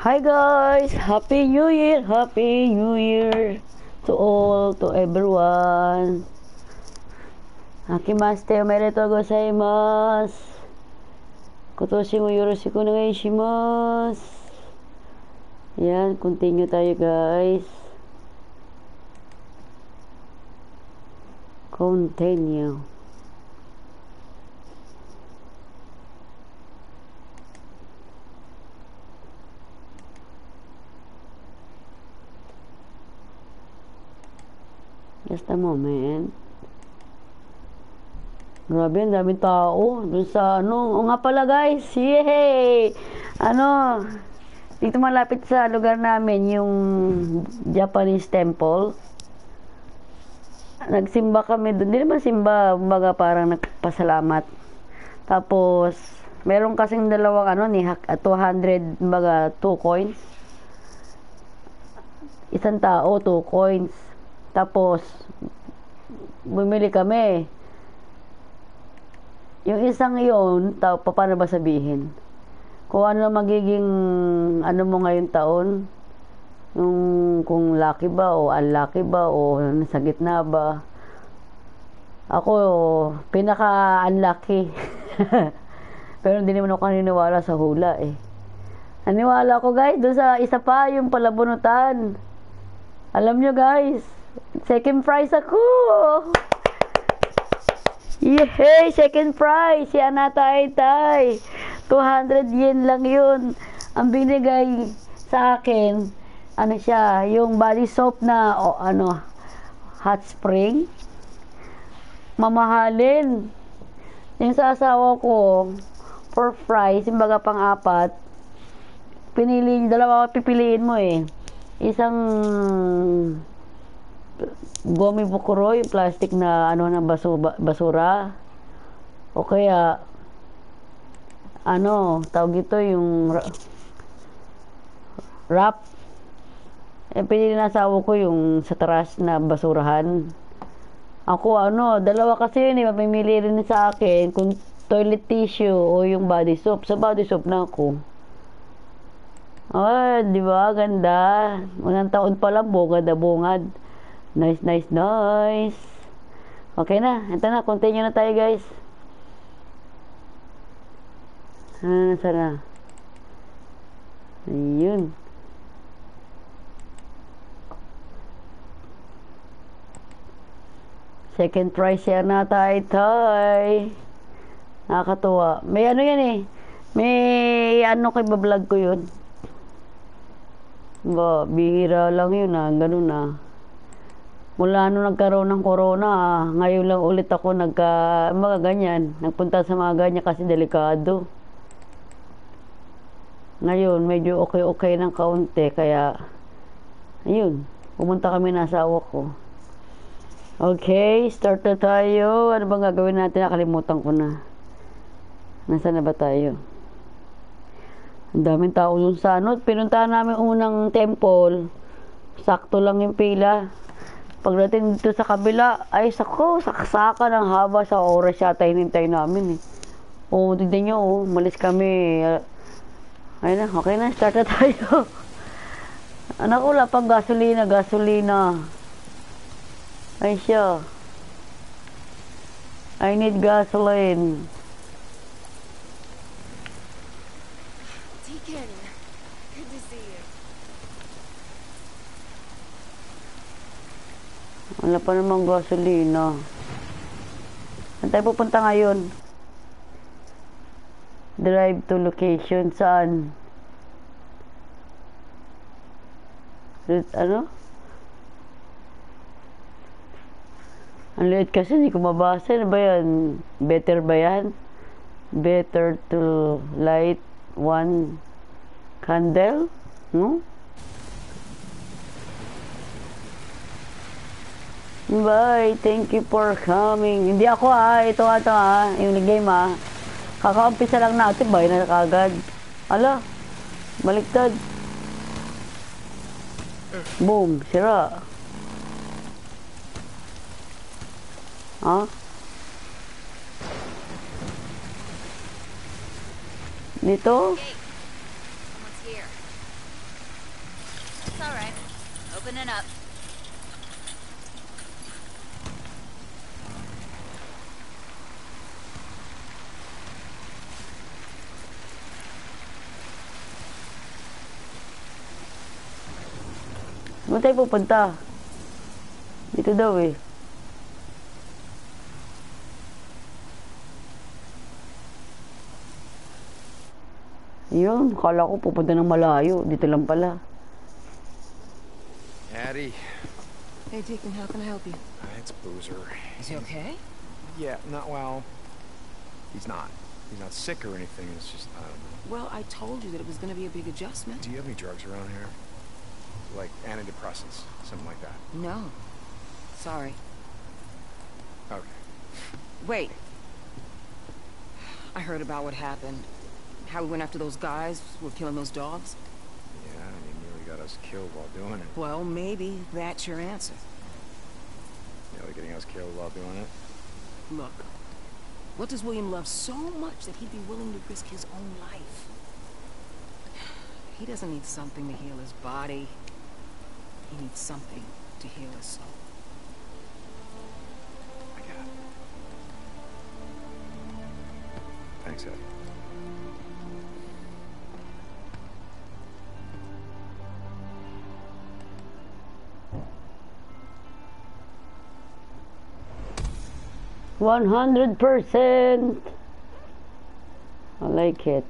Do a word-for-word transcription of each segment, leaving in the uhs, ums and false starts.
Hi guys! Happy New Year! Happy New Year to all, to everyone. Akimashite omedetou gozaimasu. Kotoshi mo yoroshiku onegai shimasu. Yan, continue tayo guys. Continue. Just a moment. Grabe, ang daming tao. Doon sa ano. O nga pala guys. Yay! Ano. Dito malapit sa lugar namin yung Japanese temple. Nagsimba kami doon. Hindi naman simba. Baga parang nagpasalamat. Tapos, meron kasing dalawang ano ni two hundred baga two coins. Isang tao, two coins. Tapos, bumili kami. Yung isang yun, ta paano ba sabihin? Kung ano magiging, ano mo ngayong taon, yung, kung lucky ba o unlucky ba o nasa gitna ba. Ako, pinaka-unlucky. Pero hindi naman ako naniniwala sa hula eh. Naniwala ko guys, doon sa isa pa, yung palabunutan. Alam nyo guys, second prize ako! Yay! Second prize! Si Anata Aitay! two hundred yen lang yun. Ang binigay sa akin, ano siya, yung body soap na, o ano, hot spring. Mamahalin. Yung sa asawa ko, for prize, yung baga pang-apat, pinili, dalawa pipiliin mo eh. Isang gomi bukuro, yung plastic na ano na basura, basura o kaya ano tawag ito yung wrap. Eh pinili na asawa ko yung sa trash na basurahan. Ako ano dalawa kasi yun eh, mamimili rin sa akin kung toilet tissue o yung body soap. Sa body soap na ako. Oh, di ba? Ganda. Unang taon pa lang, bungad na bungad. Nice, nice, nice. Okay na. Ito na. Continue na tayo, guys. Ah, nasa na? Ayun. Second prize yan na tayo, tay. Nakakatuwa. May ano yan eh. May ano kay bablog ko yun. Ba, bihira lang yun ah, ganun ah. Mula nung nagkaroon ng corona ah, ngayon lang ulit ako nagka, mga ganyan, nagpunta sa mga ganyan kasi delikado. Ngayon, medyo okay-okay ng kaunti, kaya, ayun, pumunta kami na asawa ko. Okay, start na tayo. Ano bang gagawin natin? Nakalimutan ko na. Nasaan na ba tayo? Ang daming tao dun sa ano. Pinuntahan namin unang temple. Sakto lang yung pila. Pagdating dito sa kabila, ay sako, saksaka ng haba sa oras yata hinintay namin eh. O, tignan nyo, oh, malis kami. Ayun na, okay na, start na tayo. Anak ko, wala pang gasolina, gasolina. Ay siya. I need gasoline. Wala pa namang gasolina. Saan tayo pupunta ngayon? Drive to location. Saan? Ano? Ang liit kasi, hindi ko mabasa. Ano ba yan? Better ba yan? Better to light one candle? No? Bye, thank you for coming. Hindi ako ah, ito nga ito ah, yung game ah. Kakaumpisa lang natin, bye na kagad. Ala, baliktad. Boom, sira. Ah? Dito? Opening up. Saan tayo pupunta? Dito daw eh. Yun, kala ko pupunta ng malayo. Dito lang pala. Addie. Hey, Deacon, how can I help you? Uh, it's Boozer. Is he okay? Yeah, not well. He's not. He's not sick or anything. It's just, I don't know. Well, I told you that it was going to be a big adjustment. Do you have any drugs around here? Like antidepressants, something like that? No. Sorry. Okay. Wait. I heard about what happened. How we went after those guys who were killing those dogs. Yeah, and he nearly got us killed while doing it. Well, maybe that's your answer. Nearly getting us killed while doing it? Look, what does William love so much that he'd be willing to risk his own life? He doesn't need something to heal his body. He needs something to heal his soul. I get it. Thanks, Ed. one hundred percent. I like it.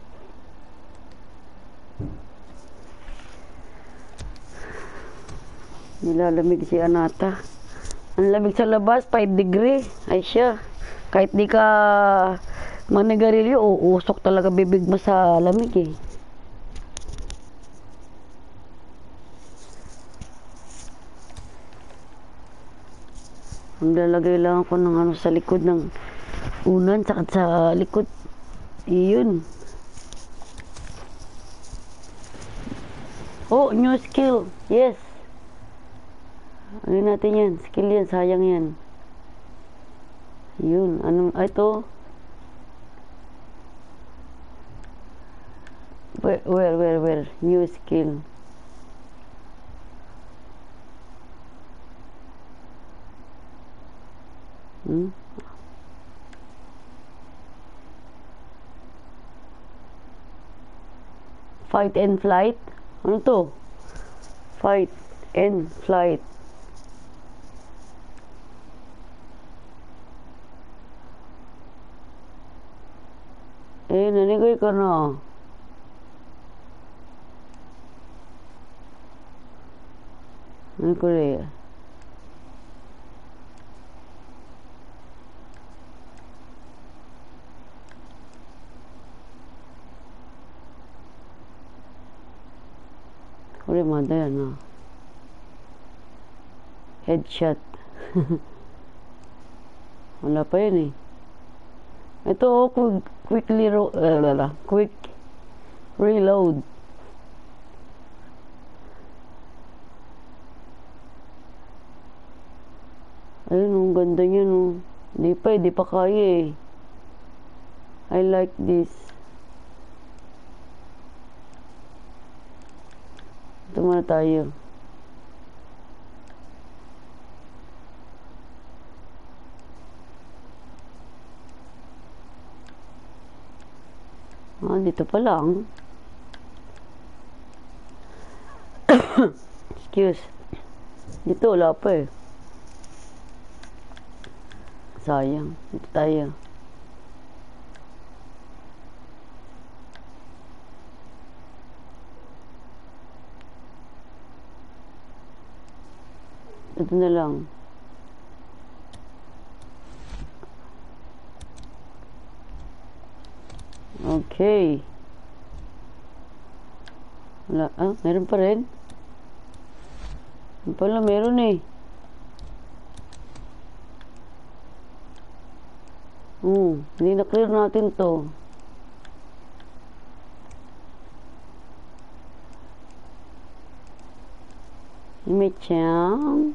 Nilalamig si Anata. Ang lamig sa labas, five degree. Ay siya. Kahit di ka manigarilyo, uusok talaga bibig mo sa lamig eh. Ang lalagay lang ako ng ano sa likod ng unan, saka sa likod. Iyon. Oh, new skill. Yes. Ano natin yan? Skill yan. Sayang yan. Yun. Anong, ay ito. Where, where, where, where? New skill. Hmm? Fight and flight? Ano to? Fight and flight. Eh, nanigay ka na. Ano ko rin? Uli mada yan ah. Headshot. Wala pa yun eh. Ito oh, quick, quickly ro uh, quick reload. Ayun, ang ganda niya no. Hindi pa, hindi pa kaya eh. I like this. Ito muna tayo. Ah, dito pa lang. Excuse. Dito, wala pa eh. Sayang. Dito tayo. Ito na lang. Okay. Wala. Ah, meron pa rin. Ano pala, meron eh. Hmm, hindi na clear natin to. Imechang.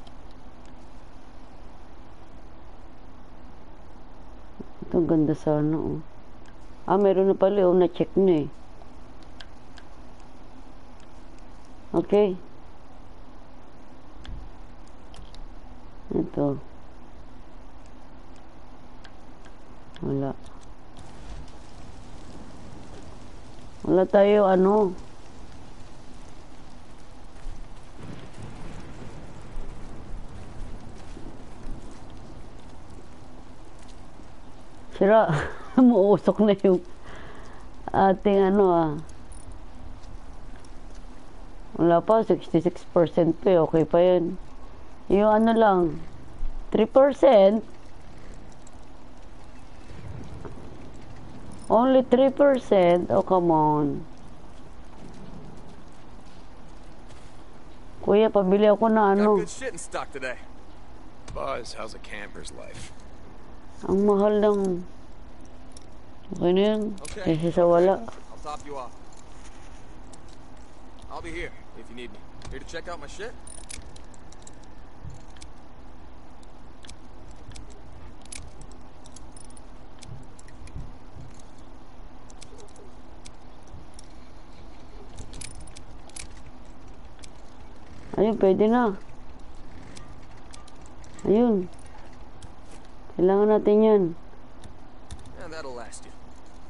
Ito ganda sana oh. Ah, meron na pala oh, na-check na eh. Okay. dito? Wala. Wala tayo ano. Sira. Muusok na yung ating ano ah. Wala pa, sixty-six percent pa eh. Okay pa yun. Yung ano lang, three percent. Only three percent? Oh, come on. Kuya, pabili ako na Got ano. good shit in stock today. Buzz, how's a camper's life? Ang mahal ng... Okay na yun. Okay. Kasi sa wala. I'll top you off. I'll be here if you need me. Here to check out my shit? Ayun, pwede na. Ayun. Kailangan natin yan. And that'll last you.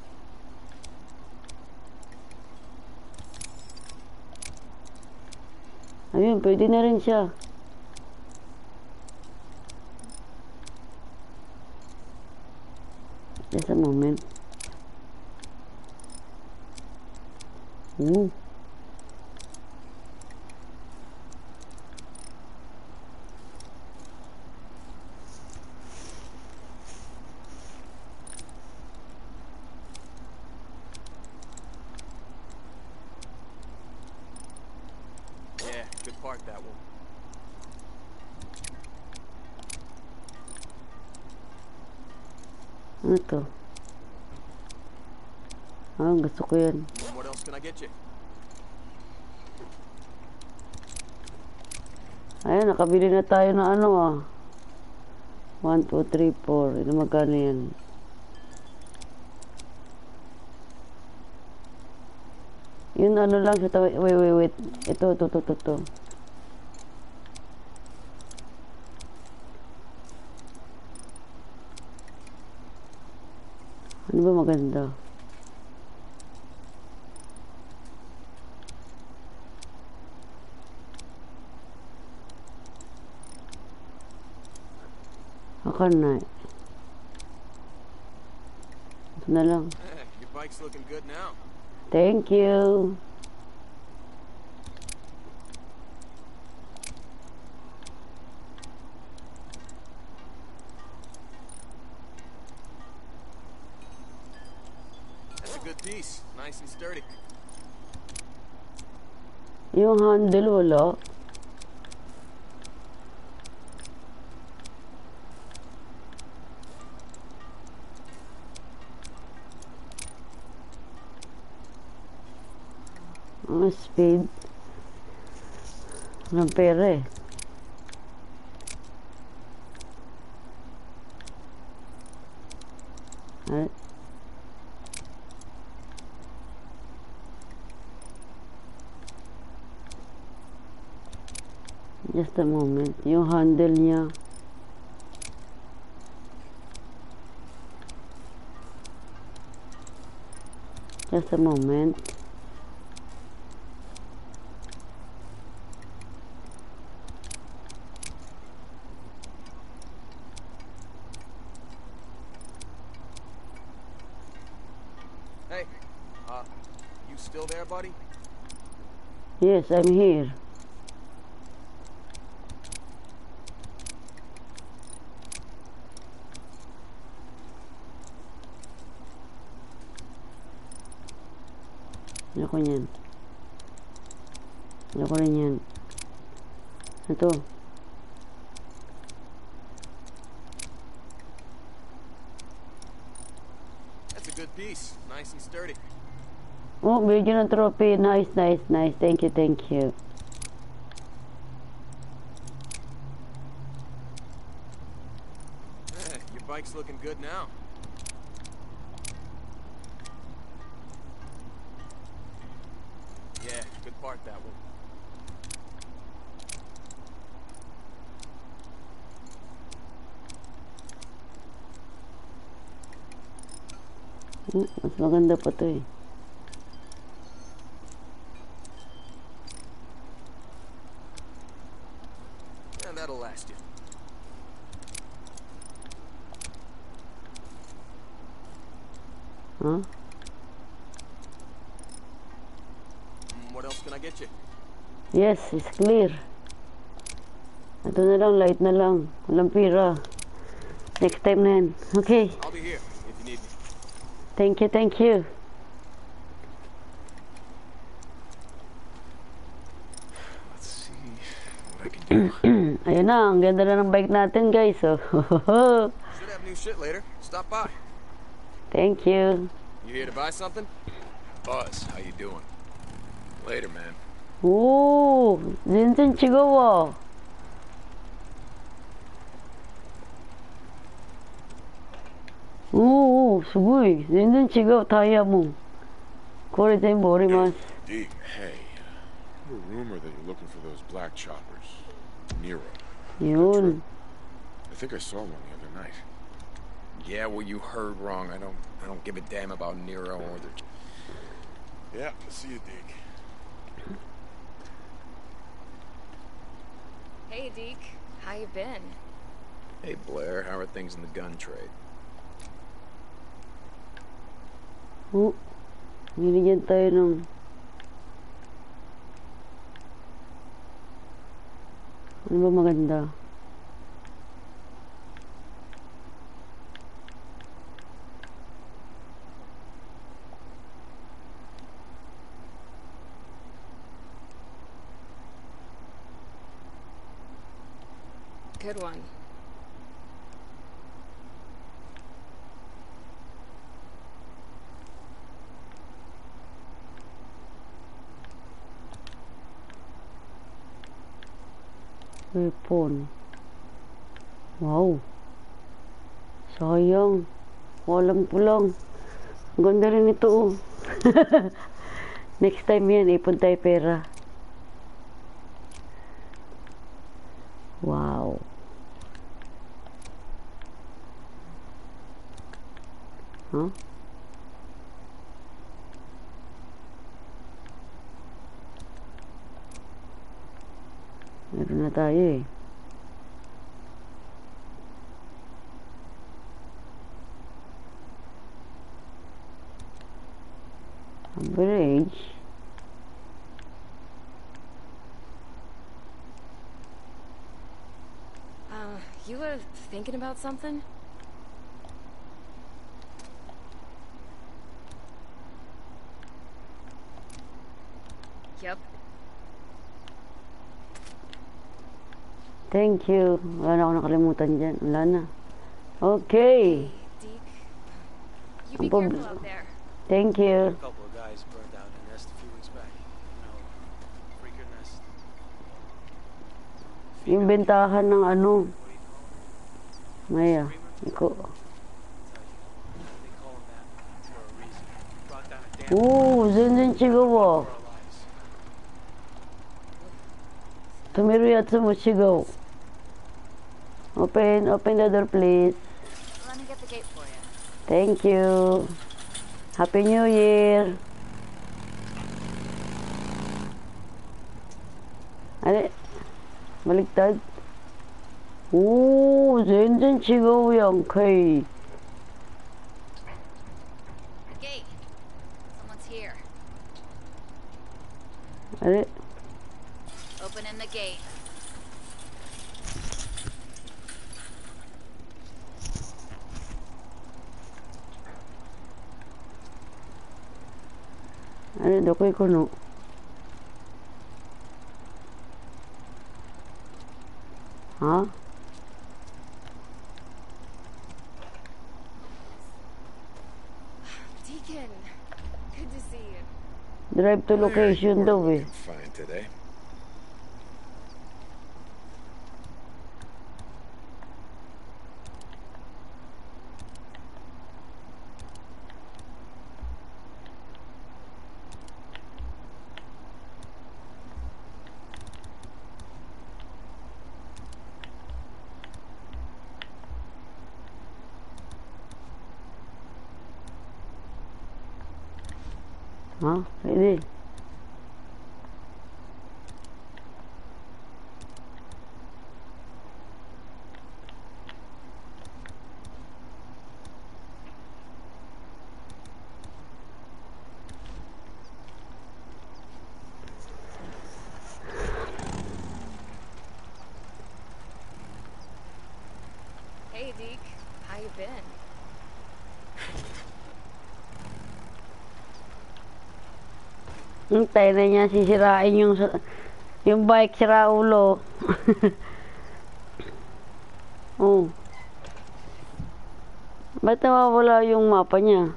Ayun, pwede na rin siya. Just a moment. Ooh. Yeah, good part that one. Ano to? Ah, gusto ko yan. And what else can I get you? Ayun, nakabili na tayo ng ano ah. one, two, three, four. Ito magkano yan? Yun ano lang sa tawi. Wait, wait, wait. Ito, ito, ito, ito, ito. Ano ba maganda? Akan na. Ito na lang. Eh, your bike's looking good now. Thank you. That's a good piece. Nice and sturdy. Yung handle wala. Ang speed. Walang pera eh. Ay. Just a moment. Yung handle niya. Just a moment. Hey, uh, you still there, buddy? Yes, I'm here. Ayoko niyan. Ayoko rin yan. Ito. That's a good piece. Nice and sturdy. Oh, bigyan ng trophy. Nice, nice, nice. Thank you, thank you. Eh, your bike's looking good now. Yeah, good part that one. Hmm, mas maganda pa to eh. Yeah, that'll last you. Huh? Mm, what else can I get you? Yes, it's clear. Ito na lang, light na lang. Walang pira. Next time na yan. Okay. I'll be here if you need me. Thank you, thank you. Let's see what I can do. Ayun na, ang ganda na ng bike natin guys. Oh. Should have new shit later. Stop by. Thank you. You here to buy something? Buzz, how you doing? Later, man. 오, 진짜 즐거워. 오, すごい。全然違うタイヤも。これ全部折ります。 Deke, hey. I heard a rumor that you're looking for those black choppers. Nero. yun. I think I saw one the other night. Yeah, well, you heard wrong. I don't, I don't give a damn about Nero or the. Yeah, see you, Deke. Hey, Deke. How you been? Hey, Blair, how are things in the gun trade? Oh, binigyan tayo ng... Ano ba maganda? Good one. Weapon. Wow. Sayang. Walang pulang. Ang ganda rin ito oh. Next time yan, ipon tayo pera. Wow. Huh? Meron na tayo eh. Average. Uh, you were thinking about something? Yep. Thank you. Wala na ako nakalimutan dyan. Wala na. Okay. Hey, Deke. You be Bob- careful out there. Thank you. A couple of guys burned out a nest a few weeks back. You know, freaker nest. Yung bentahan ng ano. What do you call it? Maya. Iko. I'll tell you. They call them that for a reason. Brought down a damn Oo, zenzen chigawa. for our lives. Tumiru yatsu mo chigaw. Open, open the door please. Let me get the gate for you. Thank you. Happy New Year. Ano? Baligtad? Oo, zenzen chigaw yan kay. Gate. Someone's here. Ano? Opening the gate. Ano? Dokoy kuno. Ha? Deacon. Good to see you. Drive to location daw eh. Fine today. Ha? Hindi. Hey, Deke. How you been? Hintay na niya sisirain yung sa- yung bike sira ulo. Oh. Ba't nawawala yung mapa niya?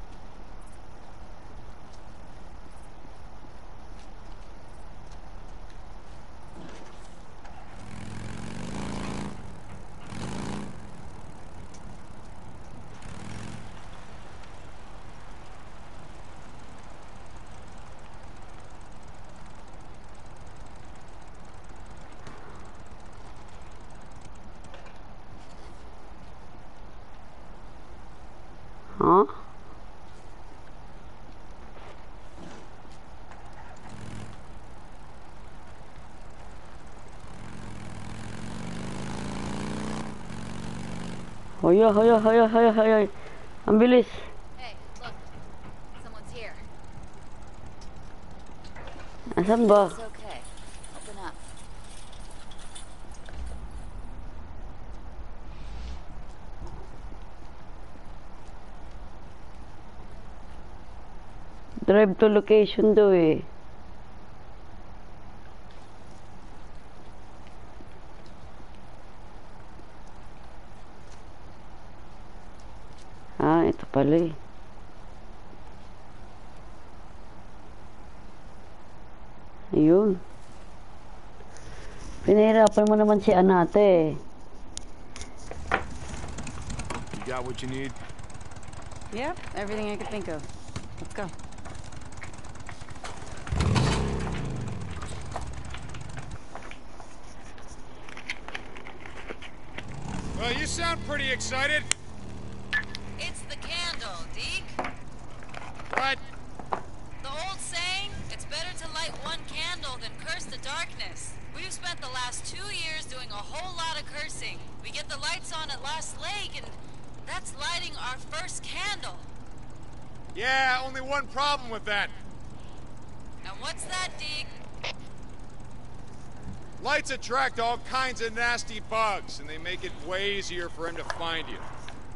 Ha? Hoya, hoya, hoya, hoya, hoya. Ang bilis. Hey, look. Someone's here. Asan ba? It's okay. Open up. Drive to location daw eh. Ah, ito pala eh. Ayun. Pinahirapan mo naman si Anate eh. You got what you need? Yep, everything I could think of. Let's go. Well, you sound pretty excited. It's the candle, Deke. What? The old saying, it's better to light one candle than curse the darkness. We've spent the last two years doing a whole lot of cursing. We get the lights on at Lost Lake, and that's lighting our first candle. Yeah, only one problem with that. And what's that, Deke? Lights attract all kinds of nasty bugs, and they make it way easier for him to find you.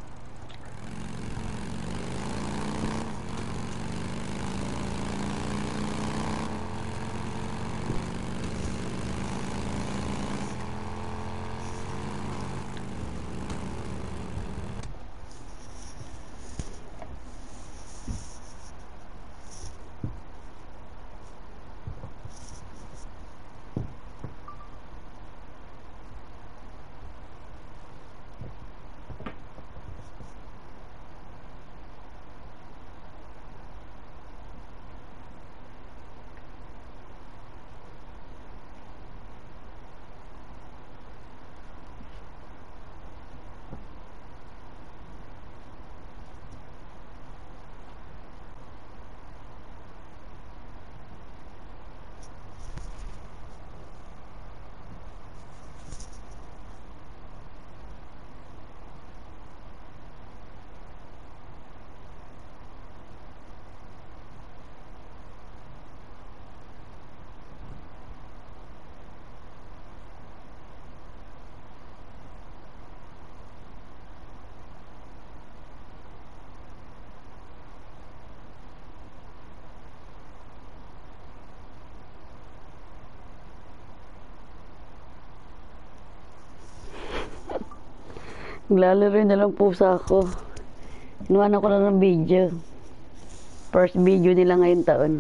Naglalaro na lang pusa ako. Inuwan ako na ng video. First video nila ngayong taon.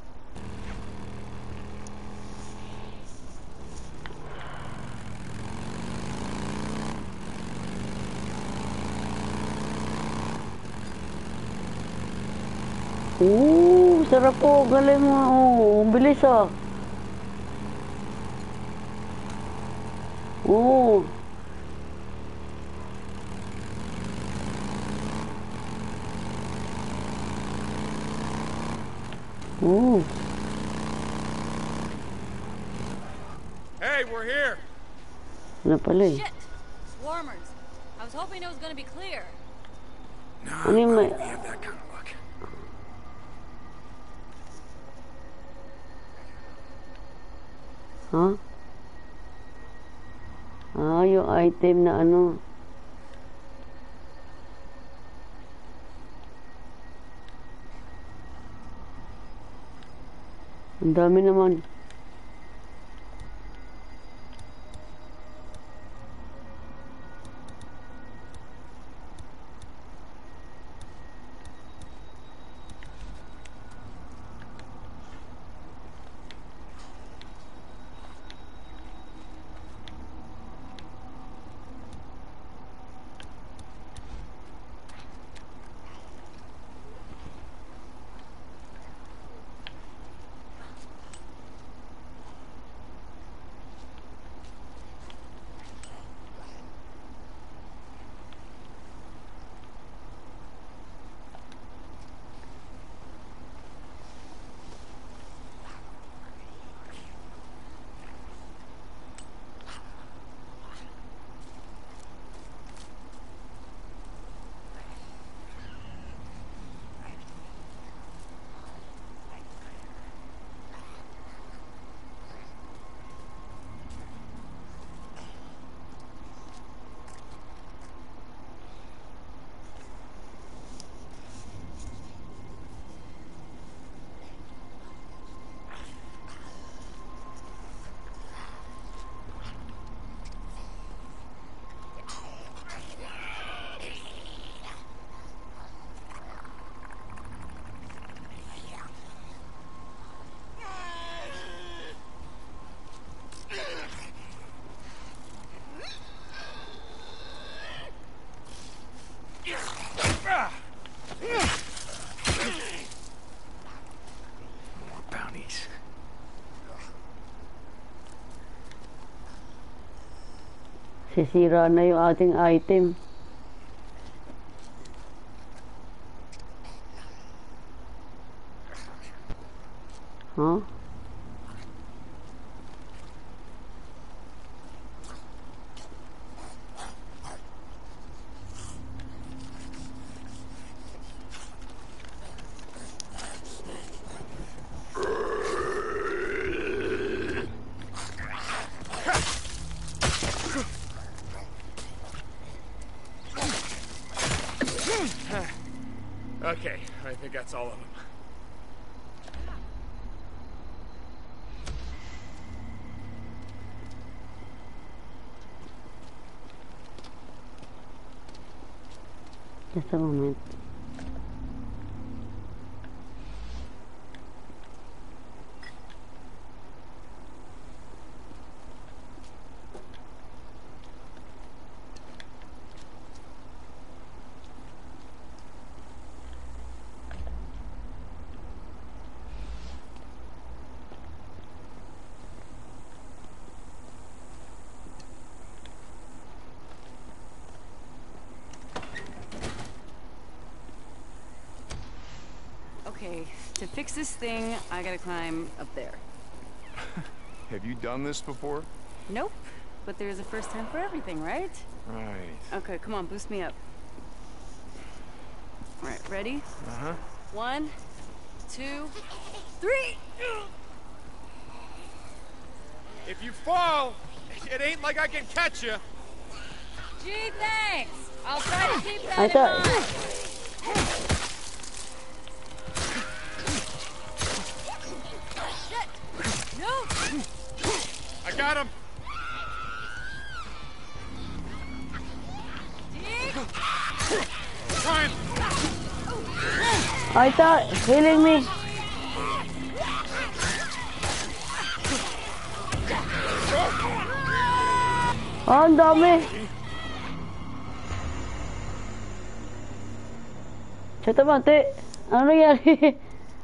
Oo, sarap po. Galing mo. Oo, ang bilis ah. Oo. Oh, Hey, we're here. ano pala eh. Shit! Swarmers. I was hoping it was gonna be clear. No, Ano yung may... we have that kind of luck. Ha? Ah, yung item na ano. Ang dami naman. More bounties. Sisira na yung ating item. Huh? Okay, I think that's all of them. Just a moment. Okay, to fix this thing, I gotta climb up there. Have you done this before? Nope, but there's a first time for everything, right? Right. Okay, come on, boost me up. All right, ready? Uh-huh. One, two, three! If you fall, it ain't like I can catch you. Gee, thanks. I'll try to keep that I in thought... mind. Shit! No! I got him. Dig! Trying. I thought... Healing me. Oh, ang dami. Chata mate. Ano nangyari?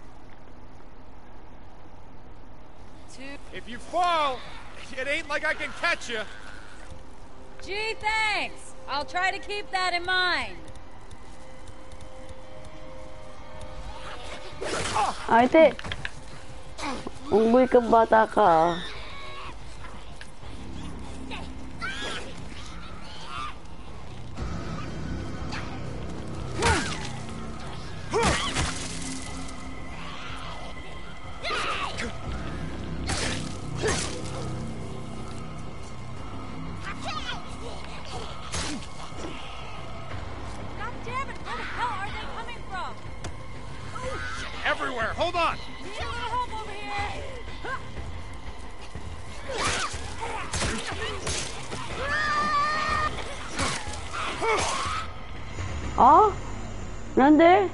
Two. If you fall, it ain't like I can catch you. Gee, thanks. I'll try to keep that in mind. Ate. Umuwi kang bata ka ah. God damn it! Where the hell are they coming from? Everywhere! Hold on! Need a little help over here. Ah? Nande?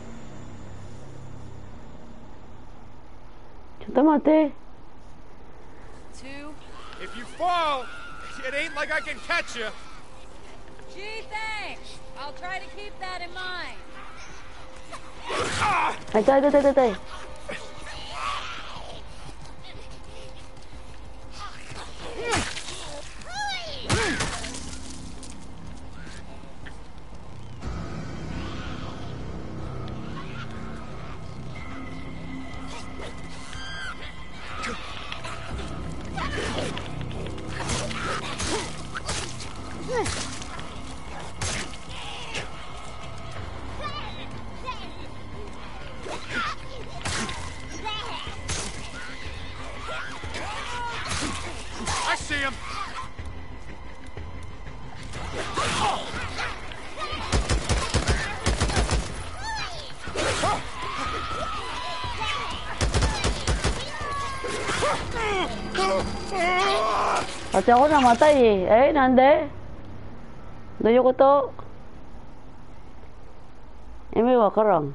ちょっと待って。 Two. If you fall, it ain't like I can catch you. Gee, thanks. I'll try to keep that in mind. あ、痛い痛い痛い痛い痛い。 I see him! Pati ako namatay eh. Eh, nande? Doyo ko to. Eh, may wakarang.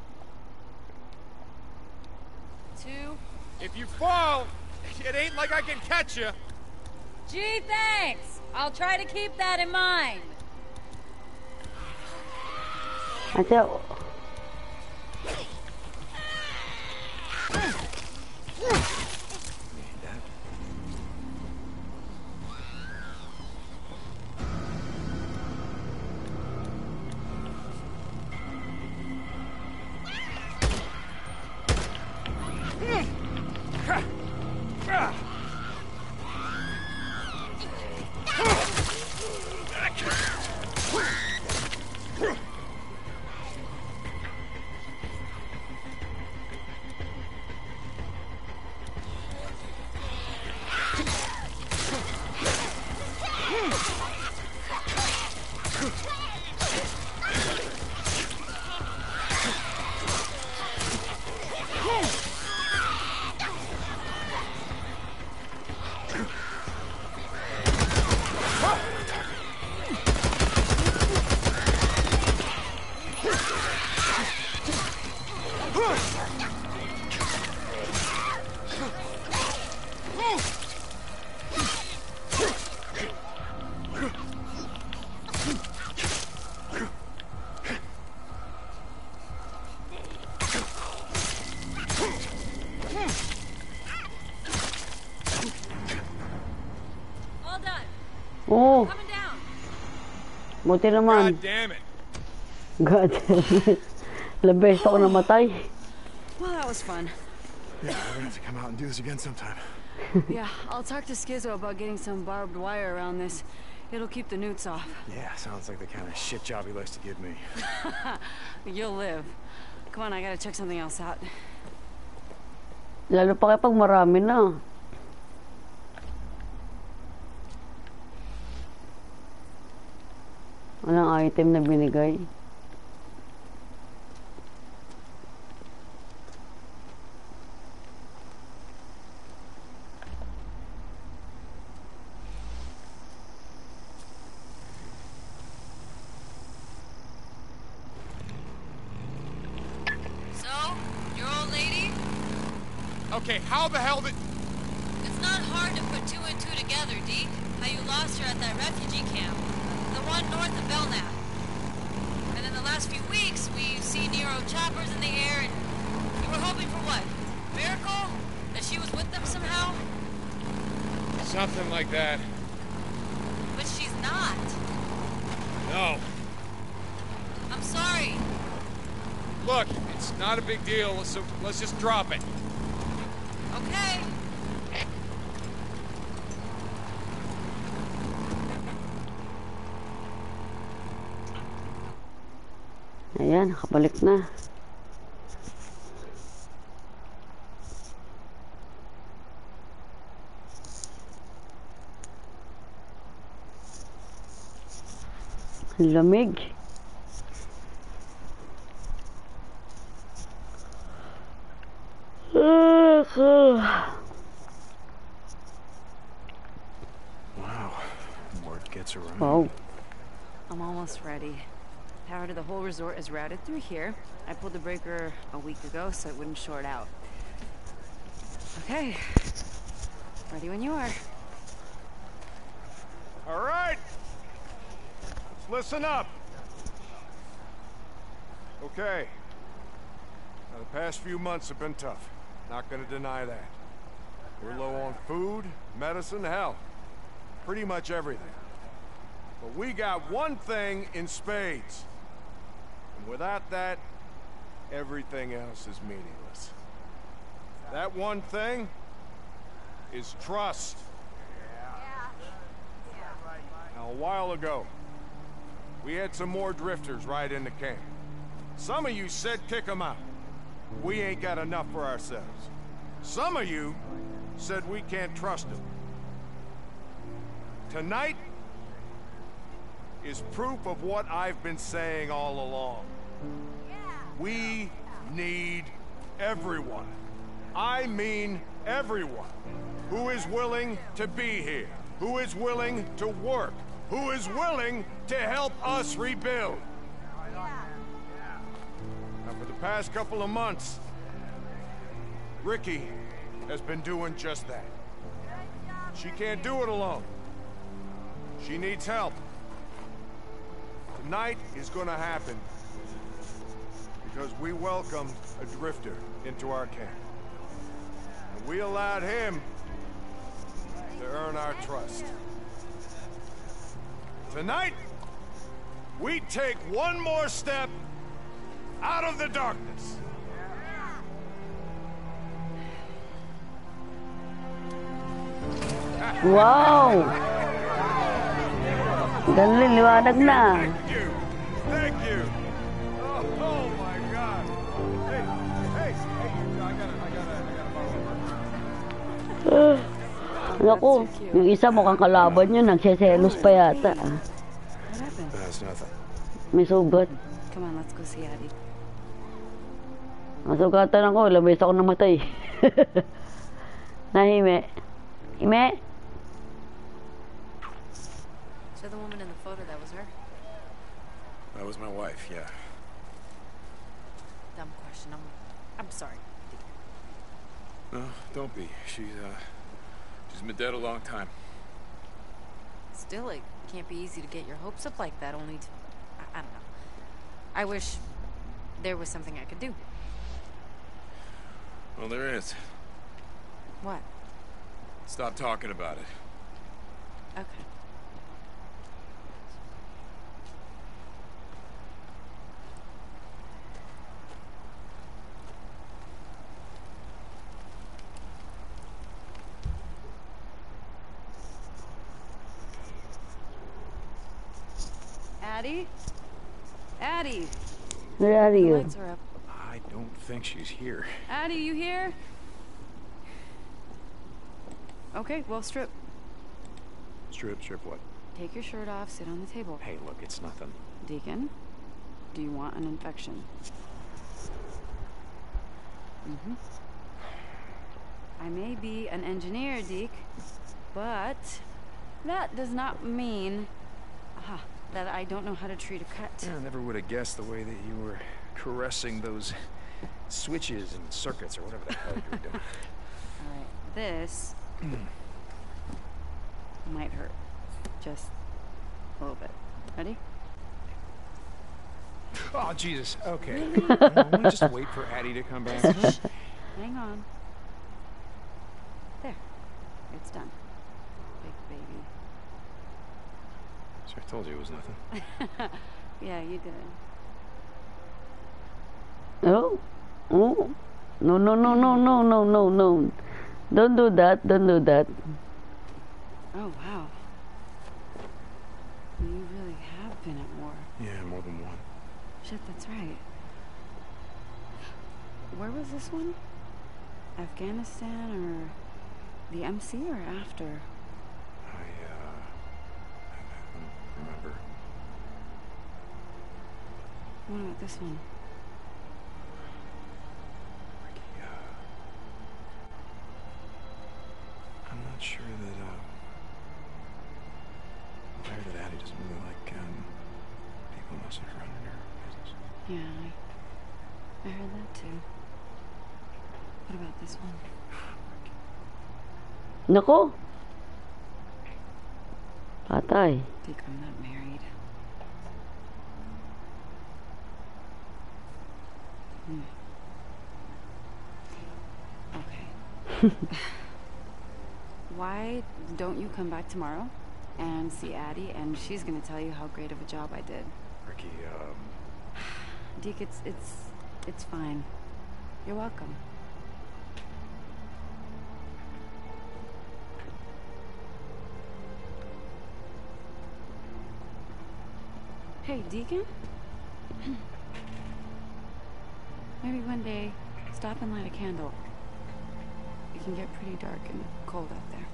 Two. If you fall, it ain't like I can catch you. Gee, thanks. I'll try to keep that in mind. Ate ako. All done. Oh, Coming down. buti naman. God damn it. God damn it. Ilang beses ako namatay. Well, that was fun. Yeah, we're gonna have to come out and do this again sometime. Yeah, I'll talk to Skizzo about getting some barbed wire around this. It'll keep the newts off. Yeah, sounds like the kind of shit job he likes to give me. You'll live. Come on, I gotta check something else out. Lalo pa kapag marami na. Walang item na binigay. So, your old lady? Okay, how the hell did... It's not hard to put two and two together, Deke. How you lost her at that refugee camp. The one north of Belknap. And in the last few weeks, we've seen Nero choppers in the air, and you were hoping for what? Miracle? That she was with them somehow? Something like that. But she's not. No. I'm sorry. Look, it's not a big deal, so let's just drop it. Okay. Ayan, nakabalik na. Ang lamig. Wow. Word gets around. Wow. I'm almost ready. Power to the whole resort is routed through here. I pulled the breaker a week ago so it wouldn't short out. Okay. Ready when you are. All right. Let's listen up. Okay. Now, the past few months have been tough. Not gonna deny that. We're low on food, medicine, hell. Pretty much everything. But we got one thing in spades. And without that, everything else is meaningless. That one thing is trust. Now, a while ago, we had some more drifters right into camp. Some of you said kick them out. We ain't got enough for ourselves. Some of you said we can't trust them. Tonight is proof of what I've been saying all along. We need everyone. I mean everyone who is willing to be here, who is willing to work, who is willing to help us rebuild. Now, for the past couple of months, Ricky has been doing just that. She can't do it alone. She needs help. Tonight is gonna happen because we welcomed a drifter into our camp. And we allowed him to earn our trust. Tonight, we take one more step out of the darkness. Wow! Galing, liwanag na. Thank you. Thank you. Oh, oh my God. Hey, hey, hey, I gotta, I gotta, I gotta follow. Naku, yung isa mukhang kalaban yun, nagseselos pa yata. What happened? That's nothing. May sugat. Come on, let's go see Addie. Masugatan ako, labis ako namatay. Nahime. Hime? So the woman in the photo, that was her? That was my wife, yeah. Dumb question. I'm, I'm sorry. No, don't be. She's, uh, she's been dead a long time. Still, it can't be easy to get your hopes up like that, only to... I, I don't know. I wish there was something I could do. Well, there is. What? Stop talking about it. Okay. Addie? Addie! Where are The you? lights are up. I don't think she's here. Addie, you here? Okay, well, strip. Strip, strip what? Take your shirt off, sit on the table. Hey, look, it's nothing. Deacon, do you want an infection? Mm-hmm. I may be an engineer, Deke, but that does not mean aha, that I don't know how to treat a cut. I never would have guessed the way that you were caressing those switches and circuits or whatever the hell you were doing. All right, this might hurt. Just a little bit. Ready? Oh, Jesus. Okay. Why don't we just wait for Addie to come back? Hang on. There. It's done. Big baby. So I told you it was nothing. Yeah, you did. Oh? Oh? No, no, no, no, no, no, no, no. Don't do that. Don't do that. Oh, wow. You really have been at war. Yeah, more than one. Shit, that's right. Where was this one? Afghanistan or the M C or after? I, uh... I don't remember. What about this one? Ricky, uh... I'm not sure that, uh... I heard that Addie doesn't really like, um... people messing around in her business. Yeah, I, I heard that too. What about this one? Nako. Patay. Think I'm not married. Hmm. Okay. Why don't you come back tomorrow and see Addie, and she's gonna tell you how great of a job I did. Ricky, um... Deke, it's it's it's fine. You're welcome. Hey, Deacon? Maybe one day, stop and light a candle. It can get pretty dark and cold out there.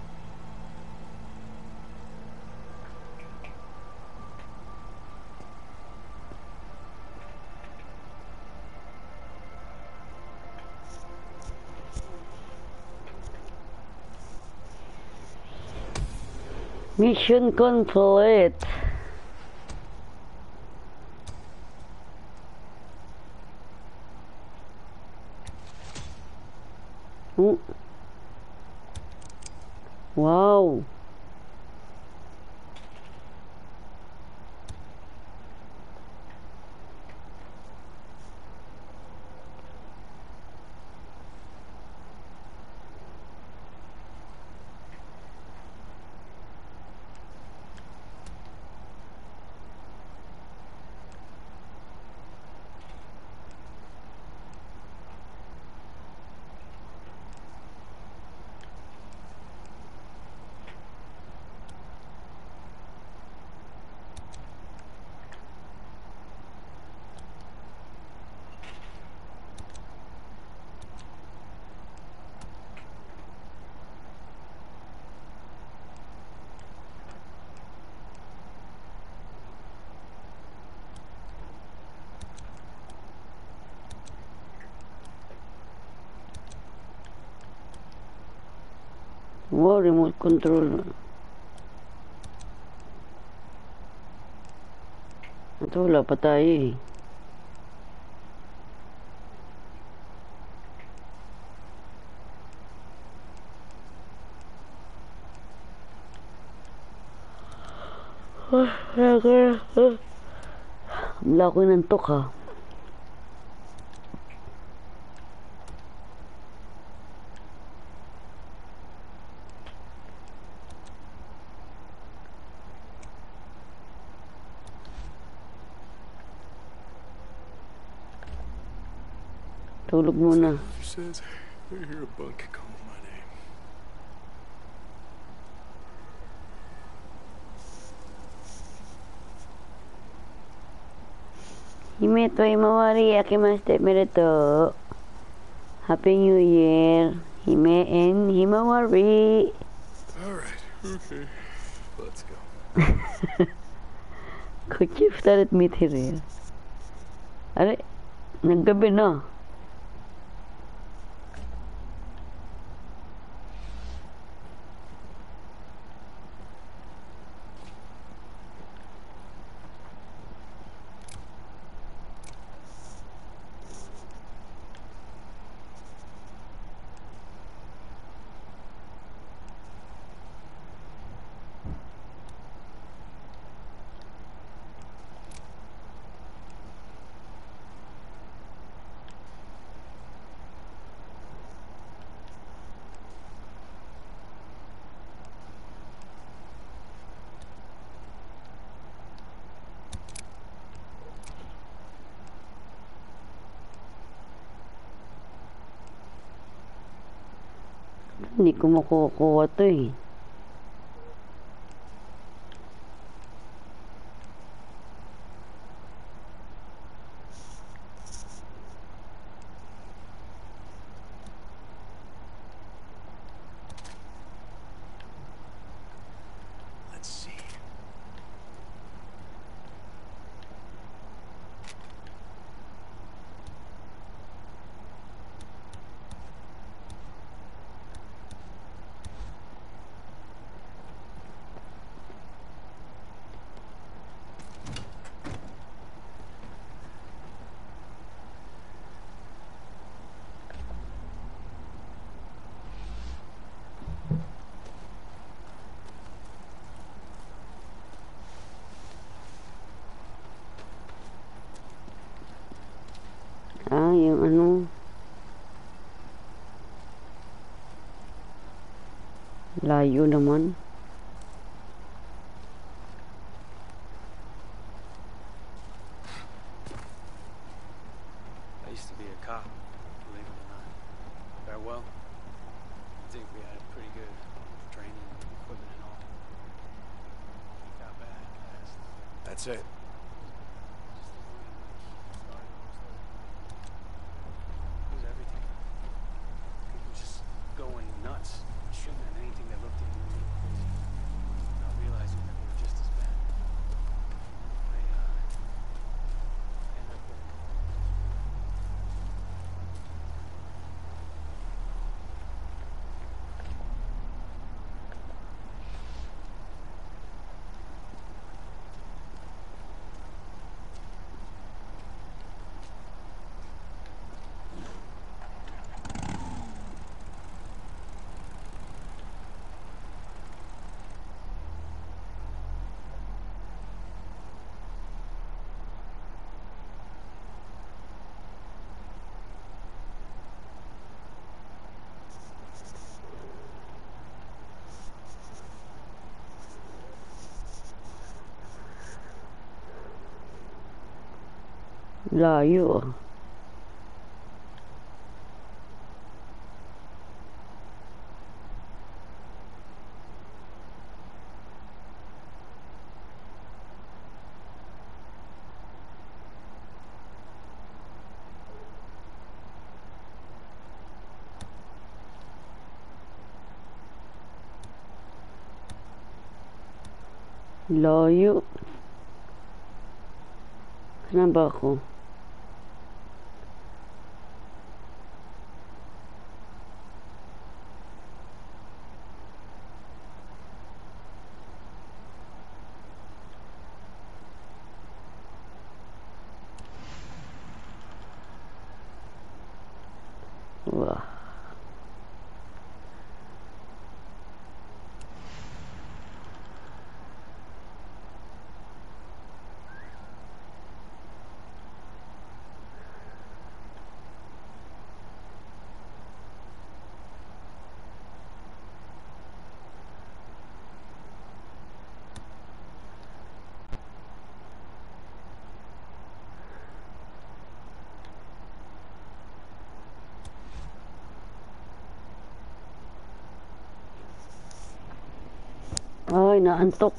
Mission complete. Oh. Wow. Wow, remote control. Ito wala pa tayo eh. Wala ko nantok ha. Tulog muna. says I hear a bunk calling my name. Hime to imawari akimashite omedetou. Happy New Year. Hime and Himawari. Alright, okay. Let's go. こっち二人見てるよ。あれnaggabi na. Hindi ko makukuha to eh. Let's see. Ah, yung ano. Layo naman. I used to be a cop, believe it or not. Farewell. I think we had pretty good training, equipment and all. Got bad fast. That's it. It was everything. People just going nuts, shooting at anything that looked even a little crazy, not realizing that we were just as bad. I, uh, ended up with Layo ah. Layo. Saan ba ako? Wah. Ay, naantok.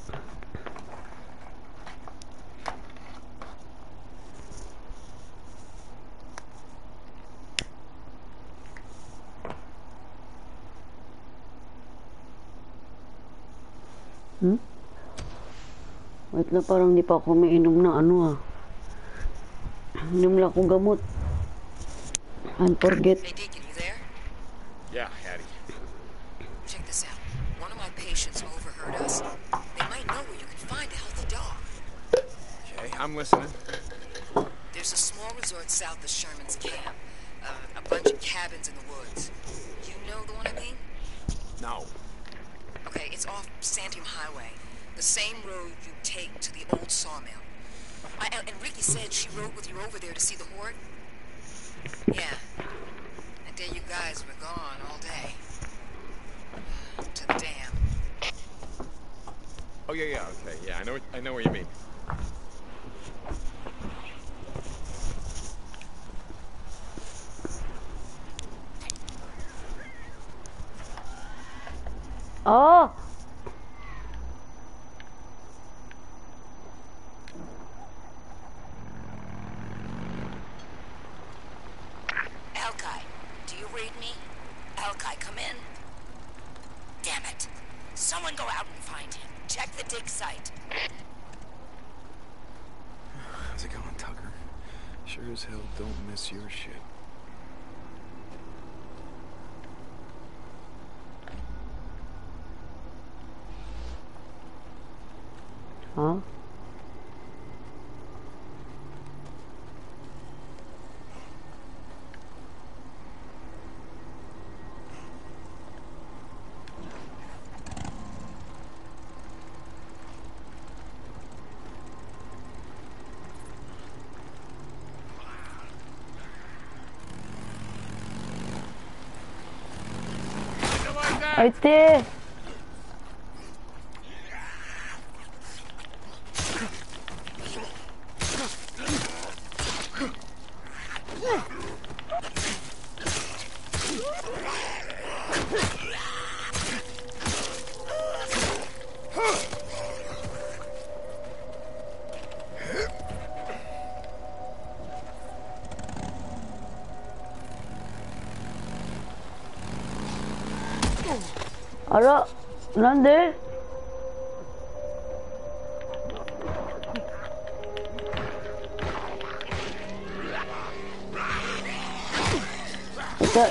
Hmm? Wait lang, parang di pa ako umiinom ng ano ah. Inom lang akong gamot. And forget. Hey, Deacon, you there? Yeah, Hattie. Check this out. One of my patients overheard us. They might know where you can find a healthy dog. Okay, I'm listening. There's a small resort south of Sherman's camp. Uh, a bunch of cabins in the woods. You know the one I mean? No. Okay, it's off Santiam Highway. The same road you take to the old sawmill. I, and and Ricky said she rode with you over there to see the horde? Yeah. That day you guys were gone all day. To the dam. Oh yeah, yeah, okay, yeah. I know, I know what you mean. Oh! Alki, do you read me? Alki, come in. Damn it. Someone go out and find him. Check the dig site. How's it going, Tucker? Sure as hell don't miss your shit. Huh? Ay, te! Ara, nande? Ito.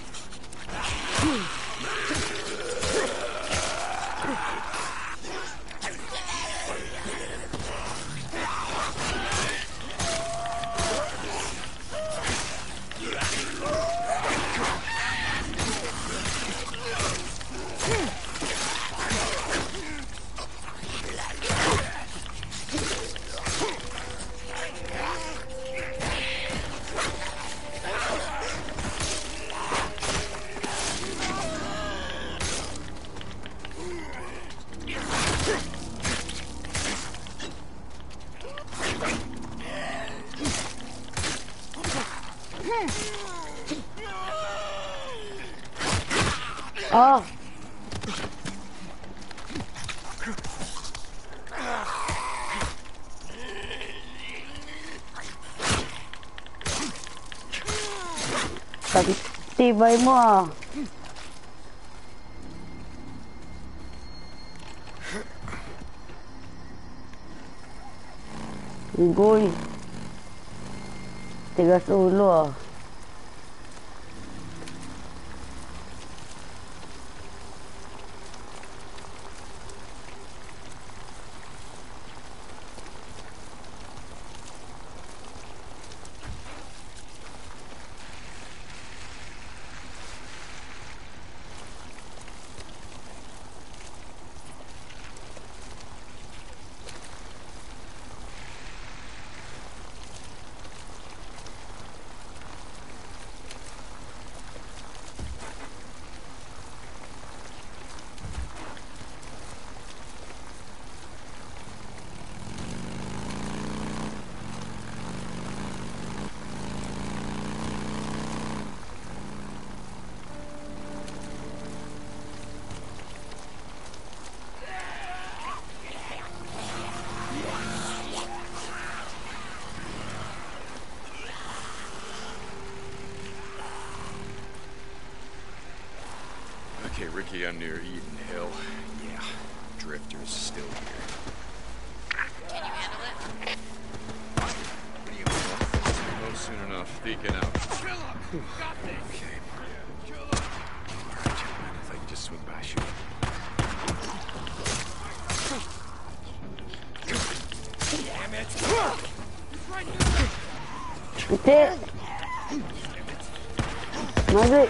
Ah! Sabi, tibay mo ah. Goy. Tigas ulo ah. Okay, Ricky, I'm near Eden Hill. Yeah, Drifter's still here. Can you handle it? What do you want? Oh, soon enough. Beacon out. Okay. Alright, gentlemen, if I could just swing by, shoot. Ite! Mali!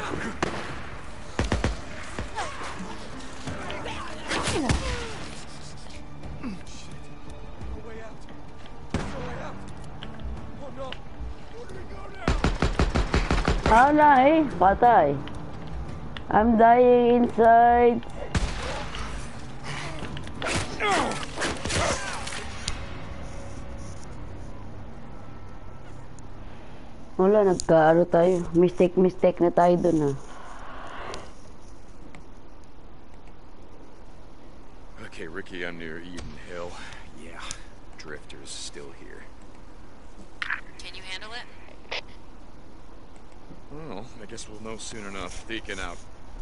Ah, na eh. Patay. I'm dying inside. Wala, nagkaano tayo. Mistake, mistake na tayo dun ha. Okay, Ricky, I'm near Eden Hill. Yeah, Drifter's still here. Can you handle it? Well, I guess we'll know soon enough. Deacon out.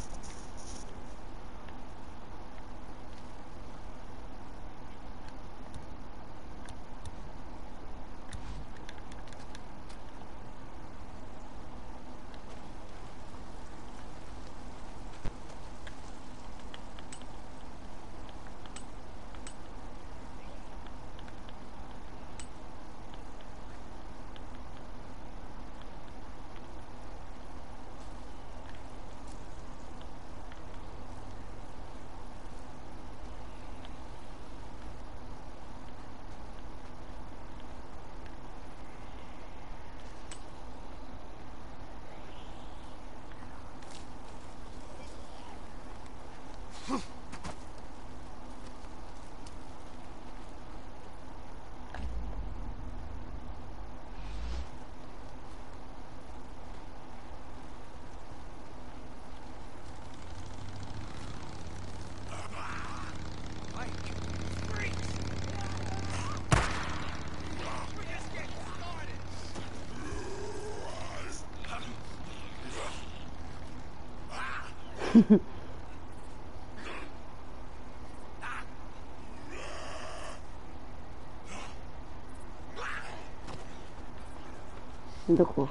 Duko.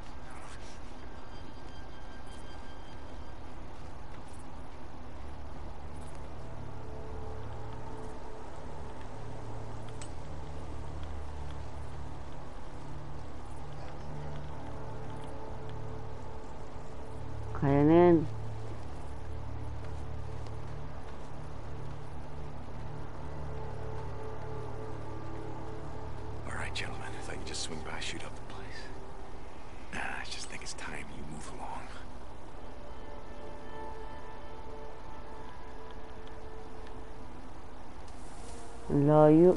Kaya na yan. All right, gentlemen, if I can just swing by, shoot up the place. Nah, I just think it's time you move along. Ang layo.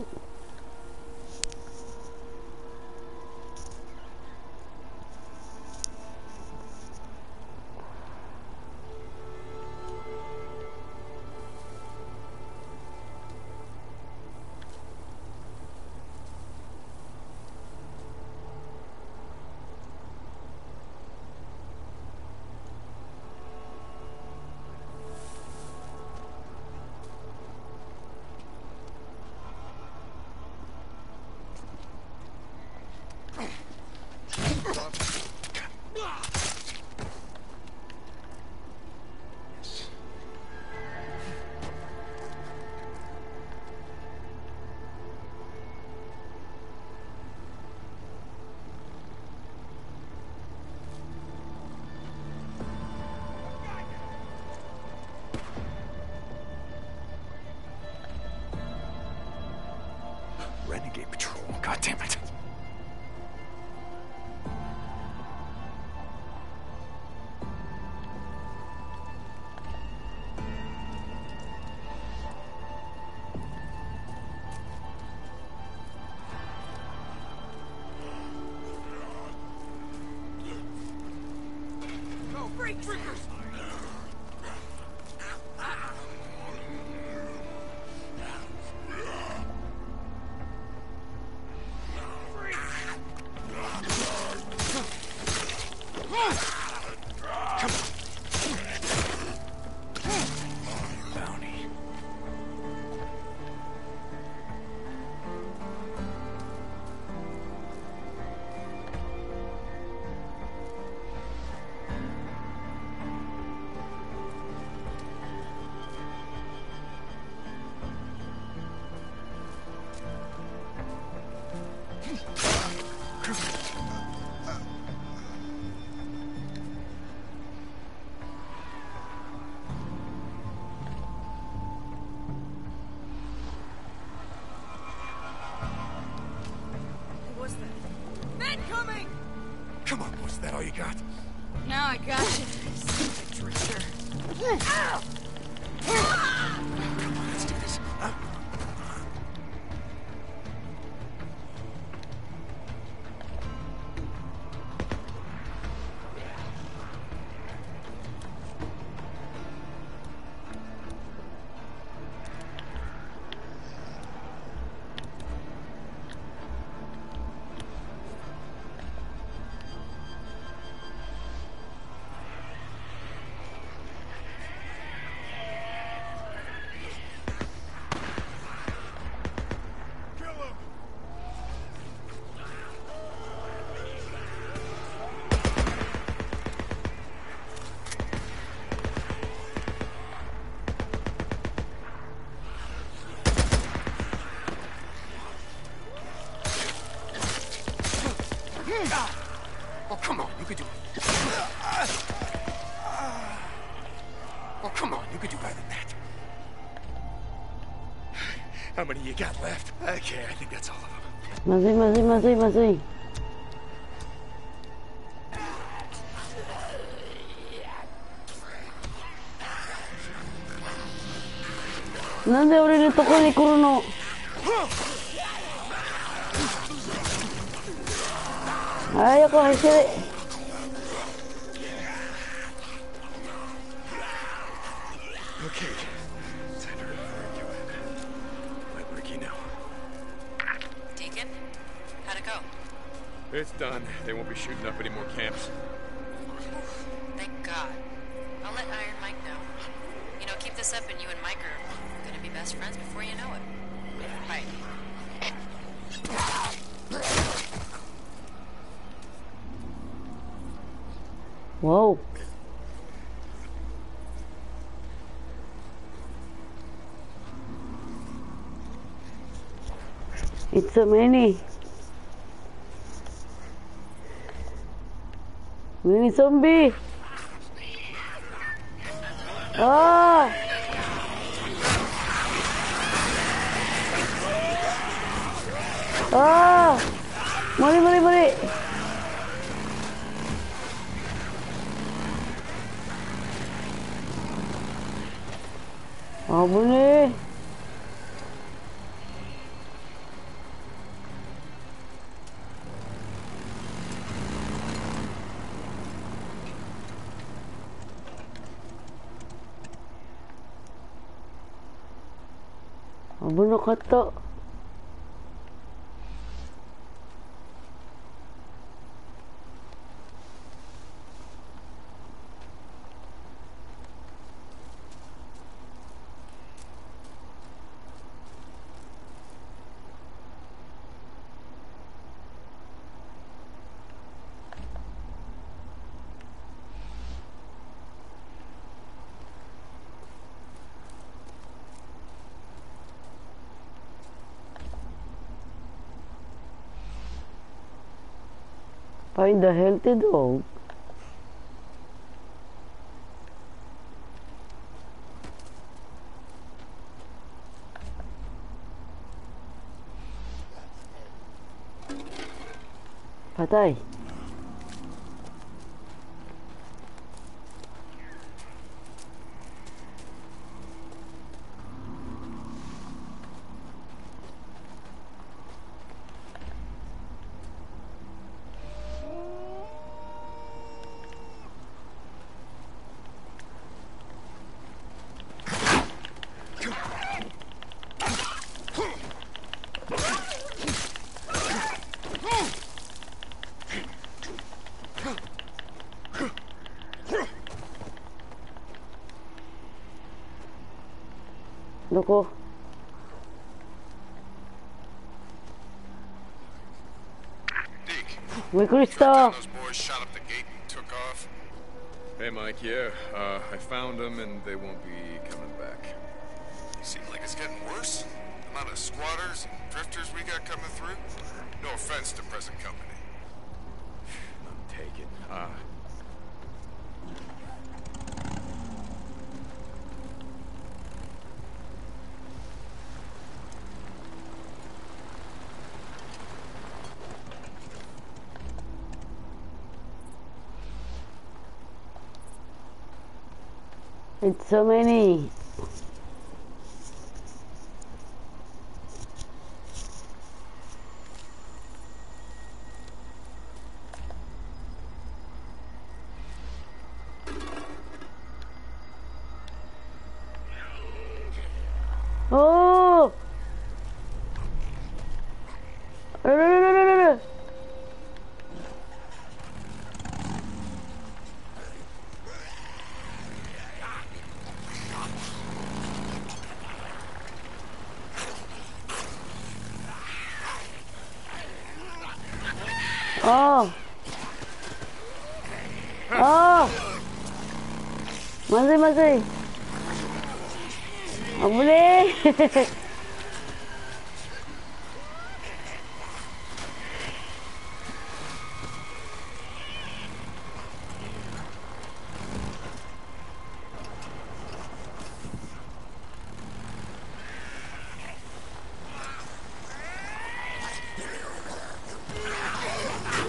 Renegade Patrol, god damn it. Go, freak freakers! Bounty. What's that? Men coming! Come on, boys, is that all you got? Now I got you. Stupid drifter. Ow! Come on, let's do this. Huh? You could do it. Oh, come on. You could do better than that. How many you got left? Okay, I think that's all of them. Masih, masih, masih, masih. Nanti udah di toko ni Kuruno. Ayo kau hasil. Okay. Time to refer to it. Let Ricky know. Deacon, how'd it go? It's done. They won't be shooting up any more camps. Thank God. I'll let Iron Mike know. You know, keep this up and you and Mike are gonna be best friends before you know it. Right. Wow. It's so many. Mini zombie. Ah. Ah. Mari, mari, mari. Apa ni? Apa nak kata? Find a healthy dog. Patay. Loko. Deke, Uy, Cristo. those boys shot up the gate and took off. Hey, Mike, yeah. Uh, I found them, and they won't be coming back. Seems like it's getting worse. The amount of squatters and drifters we got coming through. No offense to present company. I'm taken. Uh, It's so many. Oh! No, no, no, no, no, no. Oh. Oh. Masih, masih. Oh, boleh.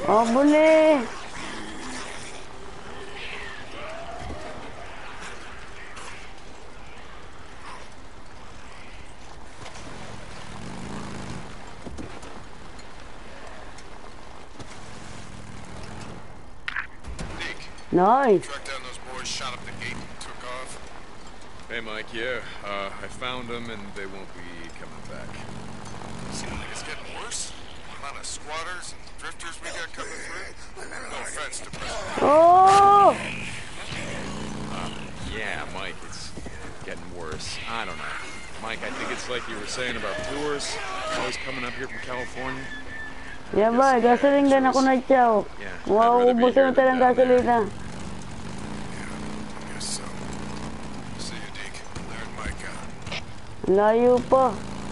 Oh, boleh. Nice. Tracked down those boys, shot up the gate, and took off. Hey, Mike, yeah, uh, I found them, and they won't be coming back. Seems like it's getting worse. The amount of squatters and drifters we got coming through. No offense to President. Oh! Uh, yeah, Mike, it's getting worse. I don't know. Mike, I think it's like you were saying about tourists always coming up here from California. Ya ba, gasoline din ako na chow. Yeah, Wow, I'd rather be ubos here na than tayo ng down there. gasolina. Guess so. See you, Deke. There's Mike out. Layo pa.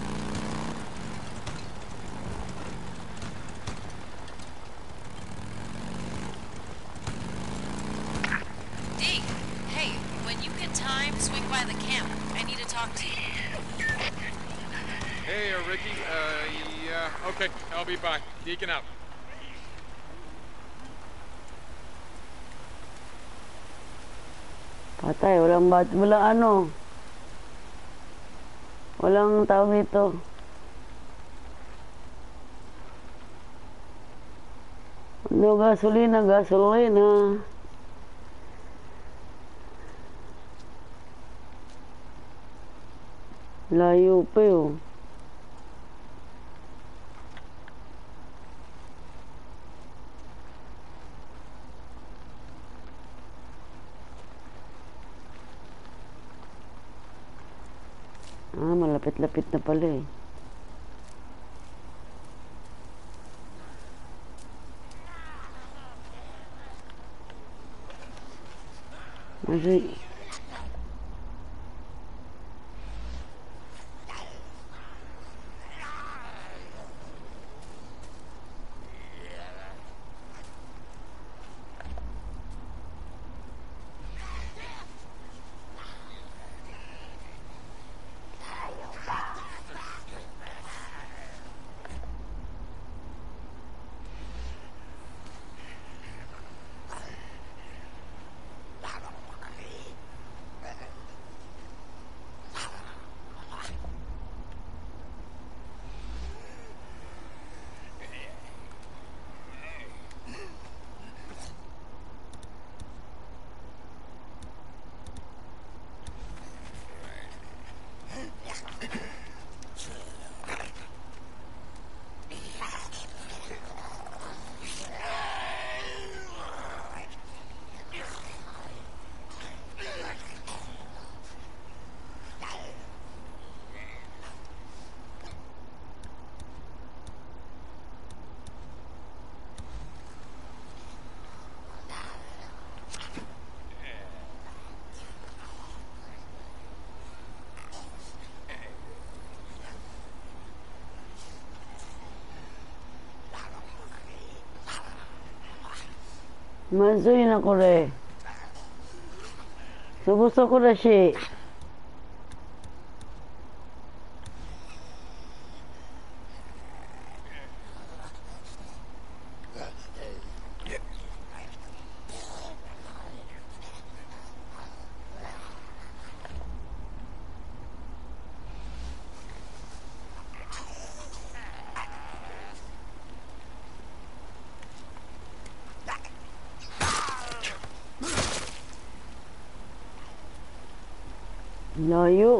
Deke, hey, when you get time, swing by the camp. I need to talk to you. Hey, uh, Ricky. Uh, yeah, okay, I'll be by. Deacon out. Patay, walang bat, walang ano. Walang tawag nito. No gasolina, gasolina. Layo pa yun. Ah, malapit-lapit na pala eh. Kasi... Mazoy na ko re. Subuso ko na siya. Layo.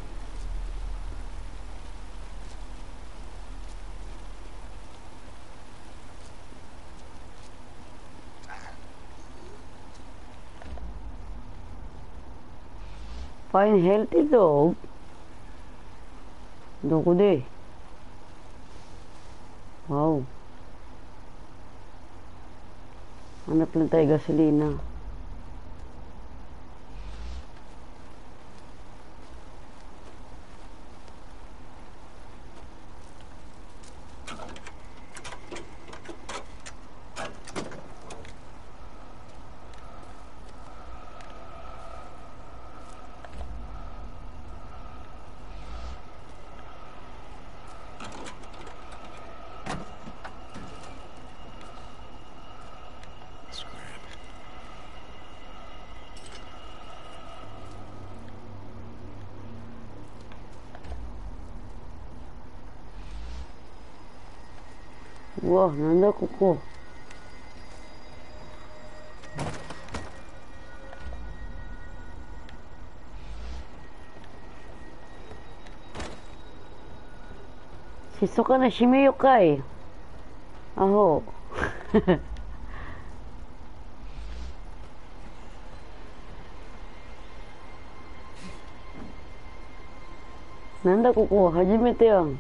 Fine, healthy dog. Doko de. Wow. Hanap lang tayo gasolina. わ、なんだここ。密かな閉めよかい。アホ。なんだここ、初めてやん。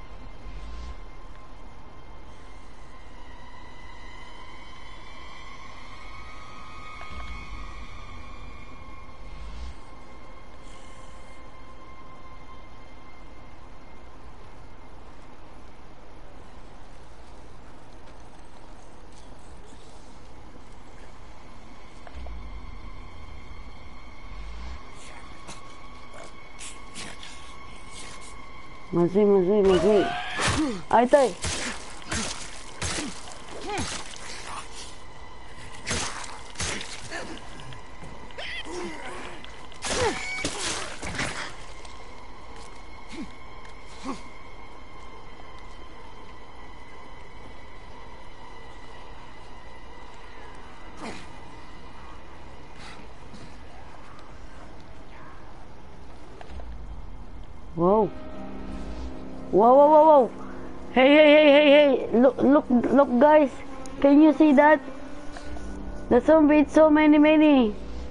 まずいまずいまずい。会いたい。Wow. Wow, wow, wow, wow. Hey, hey, hey, hey, hey. Look, look, look, guys. Can you see that? The zombie, it's so many, many.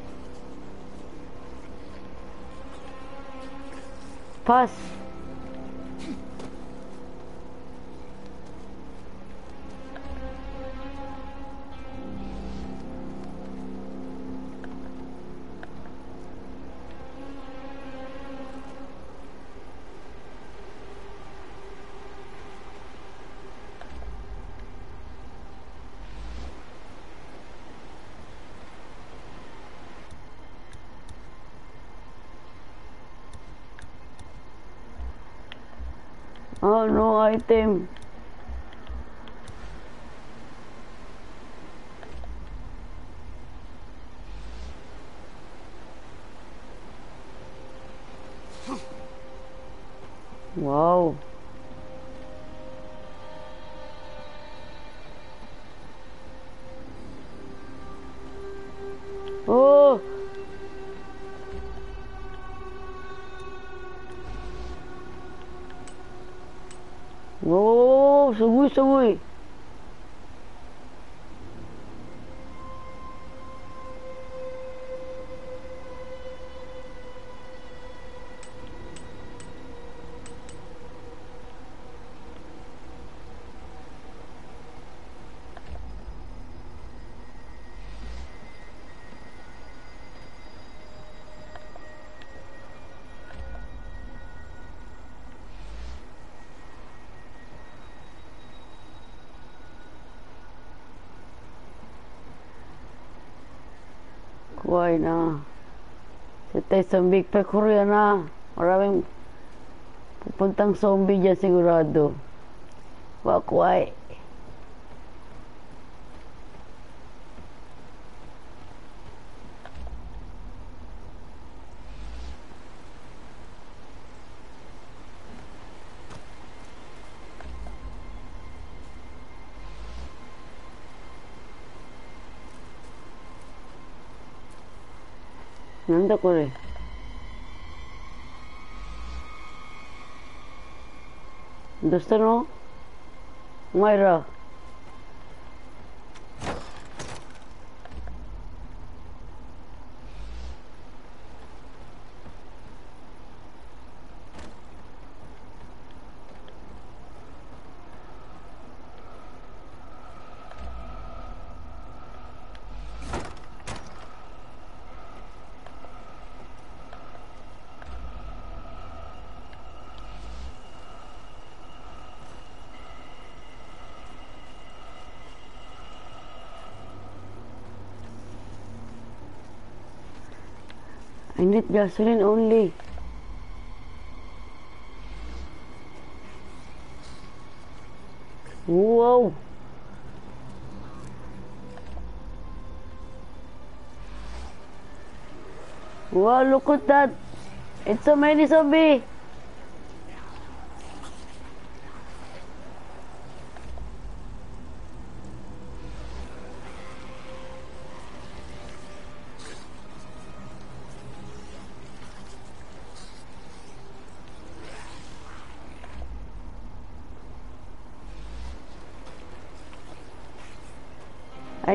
Pass. Oh, no item. Wow. Oh. Wow, sungguh sungguh. Kuway na. Si Tyson Big pa Korea na. Maraming pupuntang zombie dyan sigurado. Wa kuway. Nanda ko rin. Dosta no? Mayra. I need gasoline only. Wow. Wow, look at that. It's so many zombies.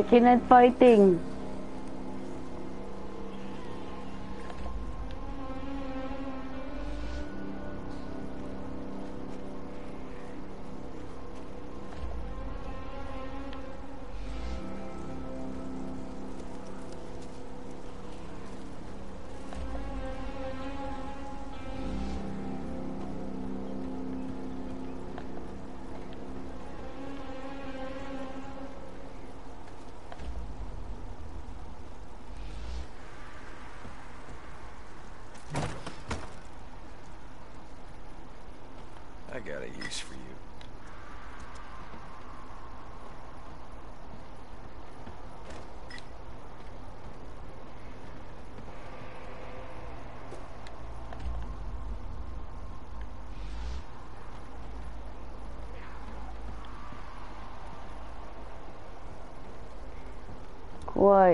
I cannot fighting. I got a use for you. Why?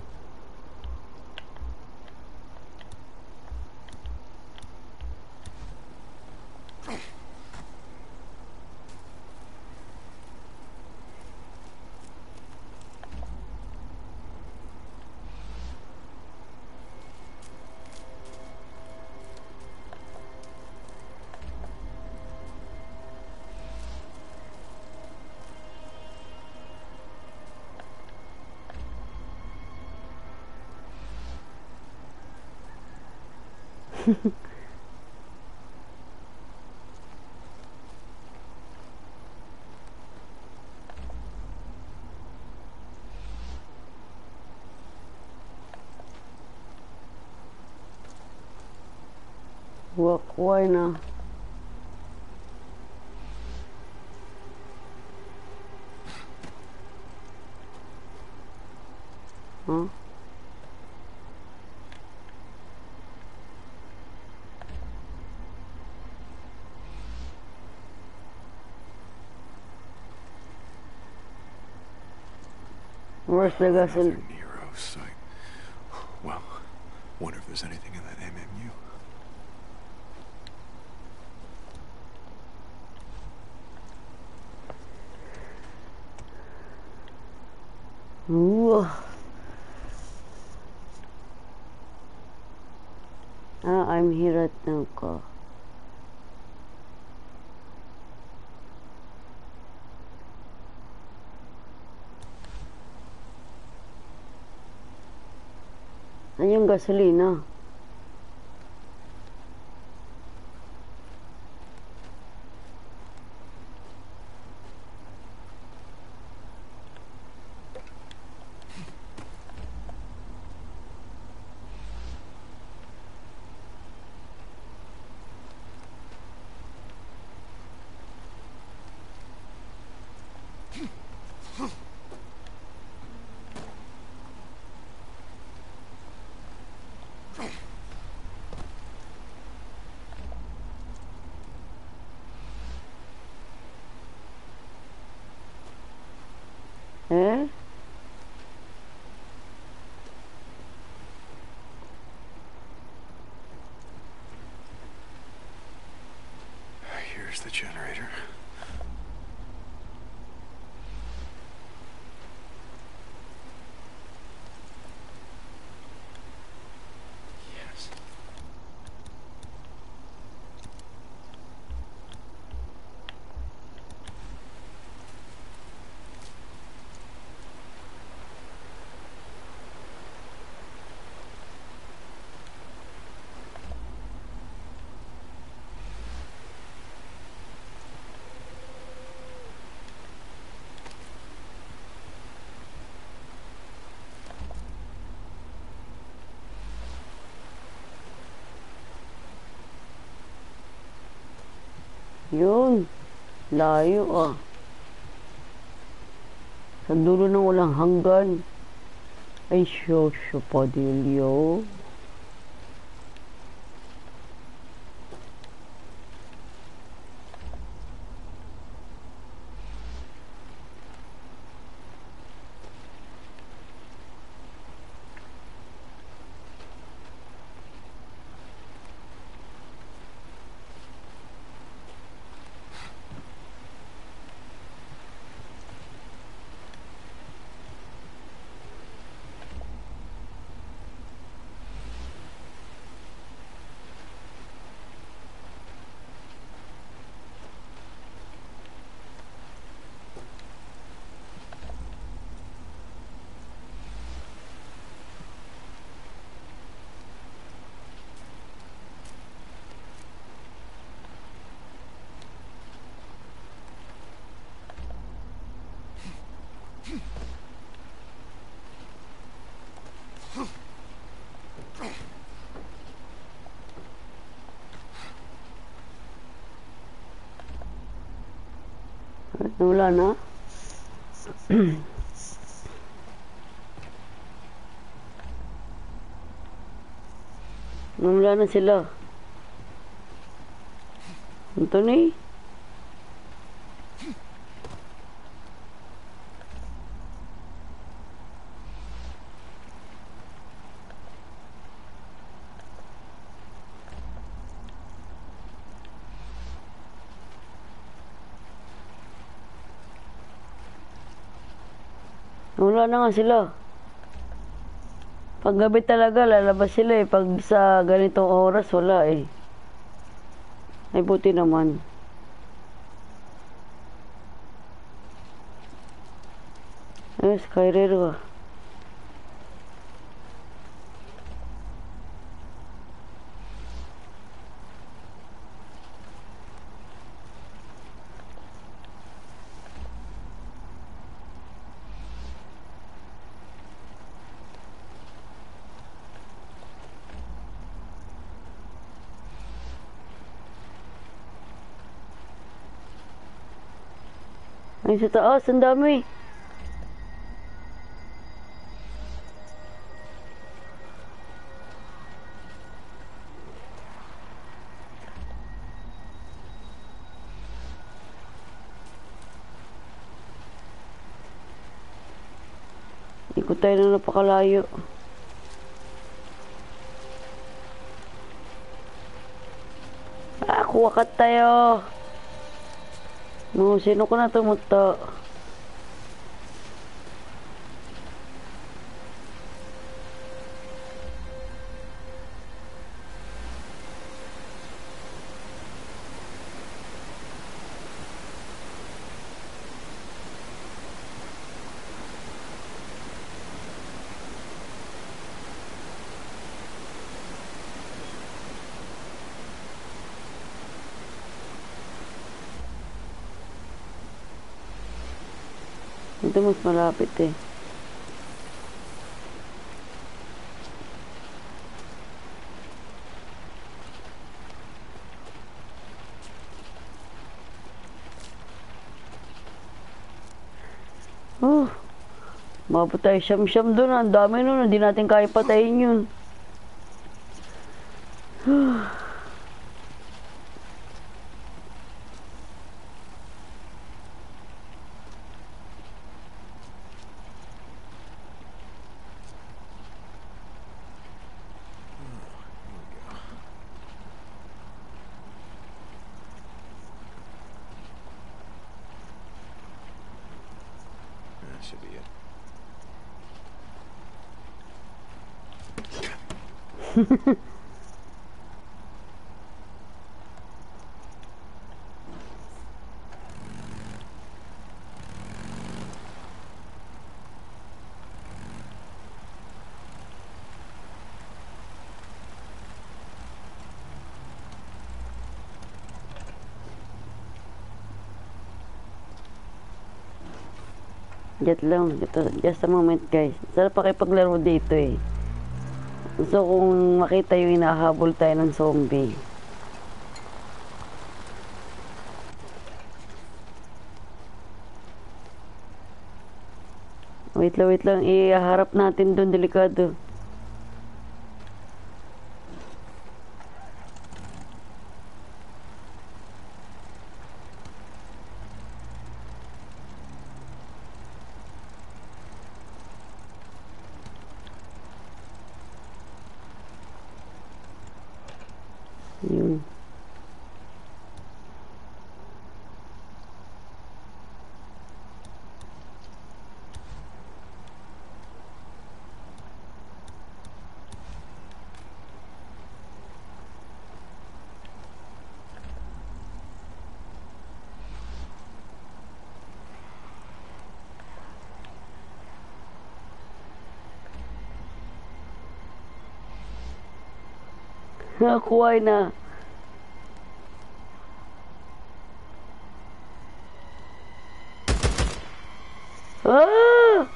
Wak, why na? Huh? Where's the gasoline? Another Nero site. Well, wonder if there's anything in that M M U. Ooh. Ah, I'm here at now ka. Ano yung gasolina? Eh? Here's the generator. Yes. Yun. Layo ah. Sa dulo ng walang hanggan. Ay, Shosho Padillo. Wala na. Wala na sila. Ito na eh. Wala na nga sila. Pag gabi talaga, lalabas sila eh. Pag sa ganitong oras, wala eh. Ay, buti naman. Ay, Skyrero ah. Ay, sa taas, ang dami. Ikot tayo na napakalayo. Ah, kuwakat tayo. No, sino ko na tumuto? Ito mas malapit eh. Oh, mabot tayo siyam-siyam doon. Ang dami nun. Hindi natin kaya patayin yun. Should be it. Just lang, ito, just a moment guys. Sarap pakipaglaro dito eh. So kung makita yung hinahabol tayo ng zombie. Wait lang, wait lang. Iharap natin doon, delikado. Yun. Nakuha na. Ah!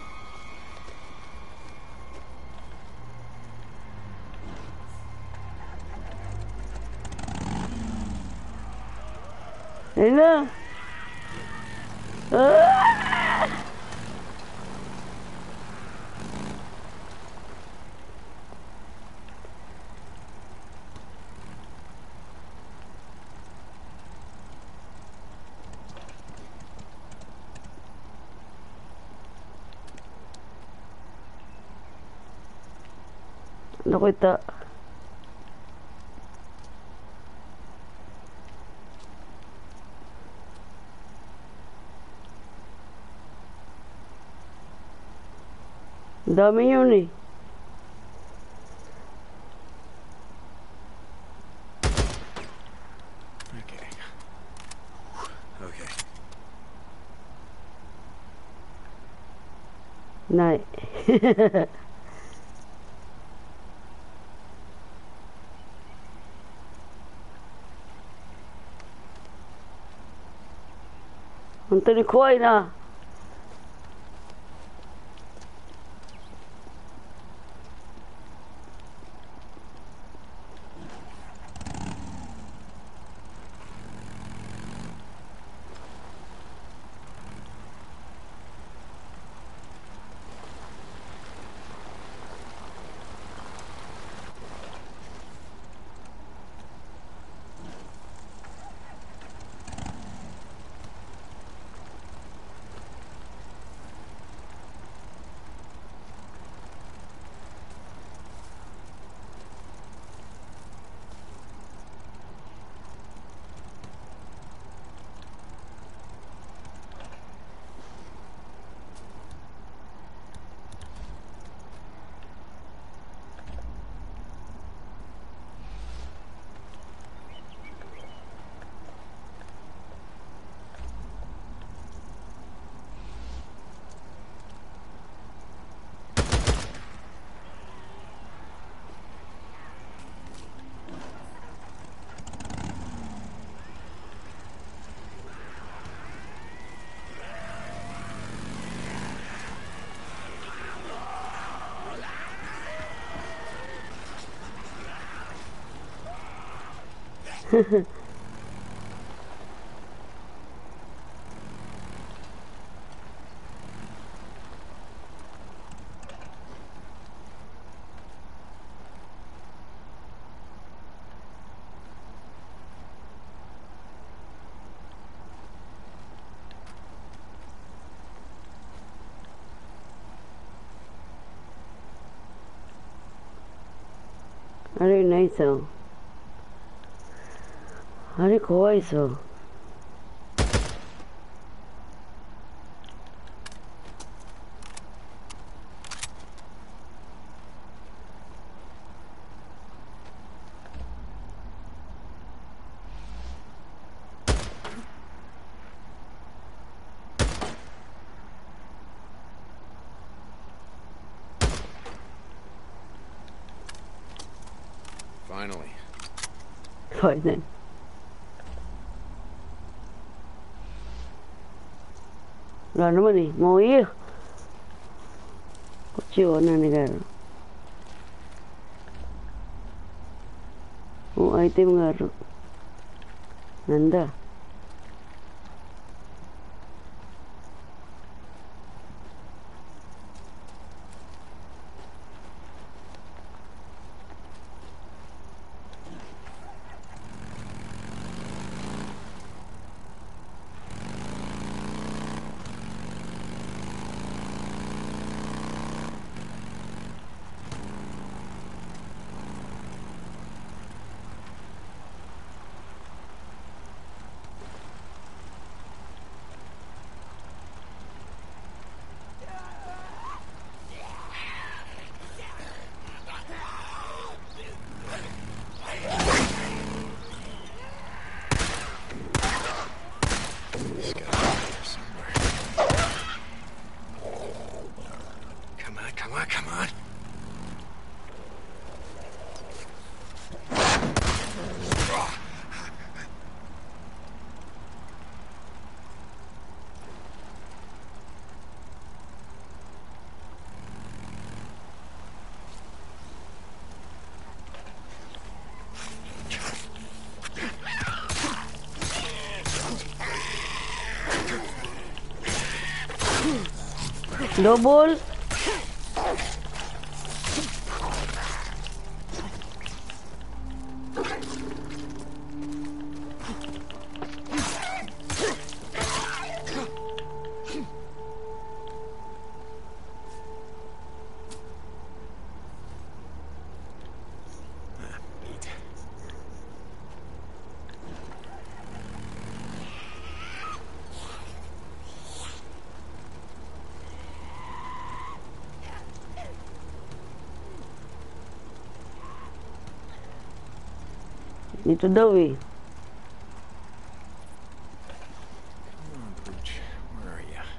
Ayun na. Ah! Ano kita? Ang dami yun eh. Okay. Okay. Nay. Anthony Kuway na.あれないさ。あれ怖いさ。 Finally. Finally. Wala naman eh. Mau iya. Kutsi na negara. Oh, item nga ro. Nanda. Double. Dito daw eh. Come on, Pooch. Where are you?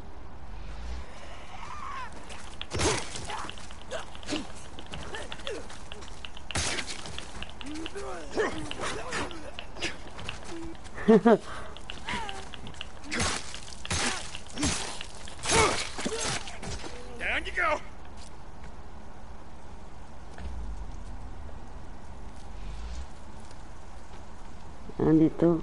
Down you go. Nandito.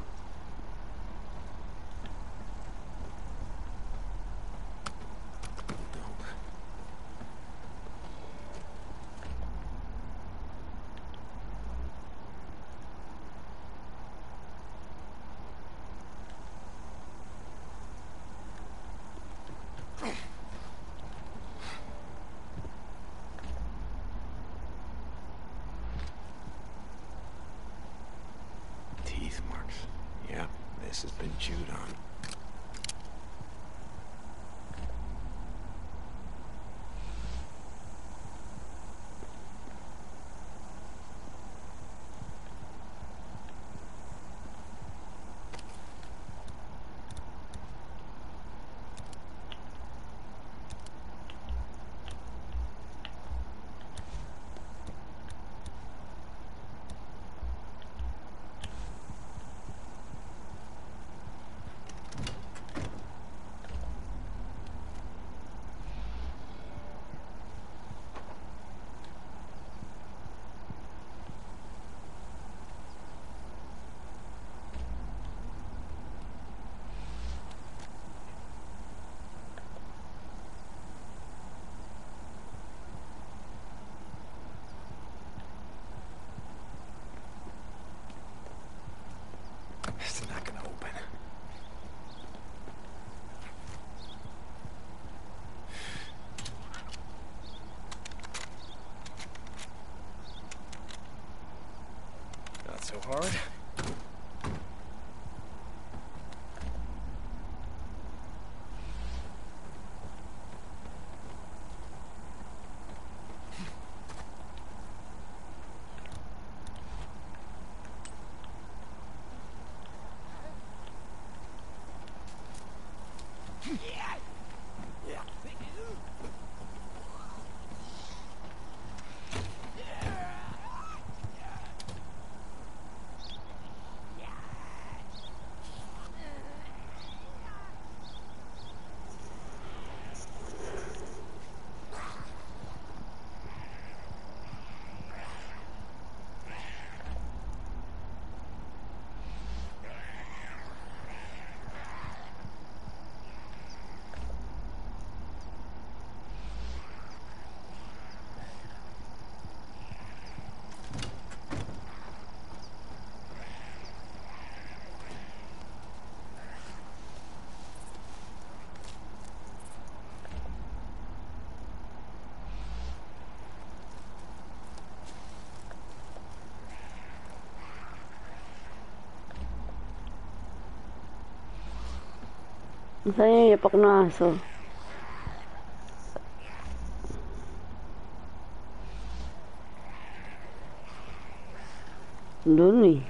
Teeth marks. Yeah, this has been chewed on. It's not gonna open. Not so hard. Saan yung yapak na aso? Doon eh.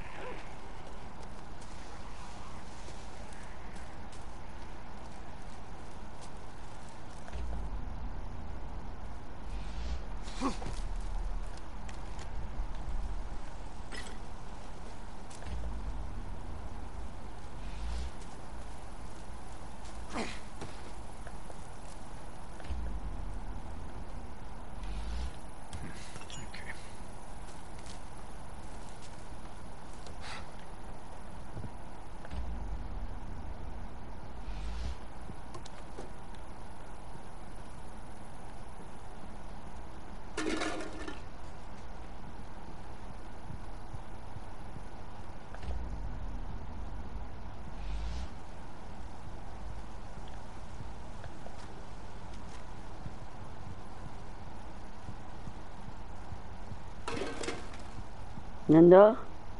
Ganda.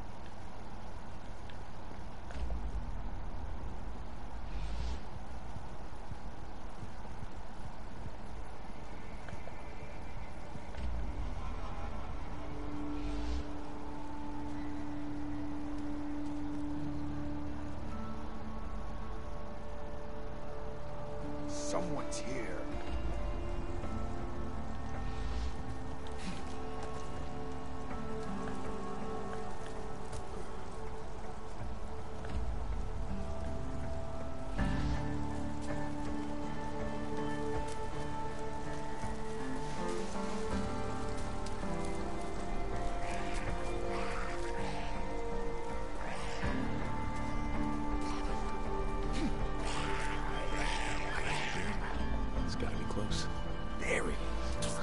Someone's here. It's gotta be close. There he is.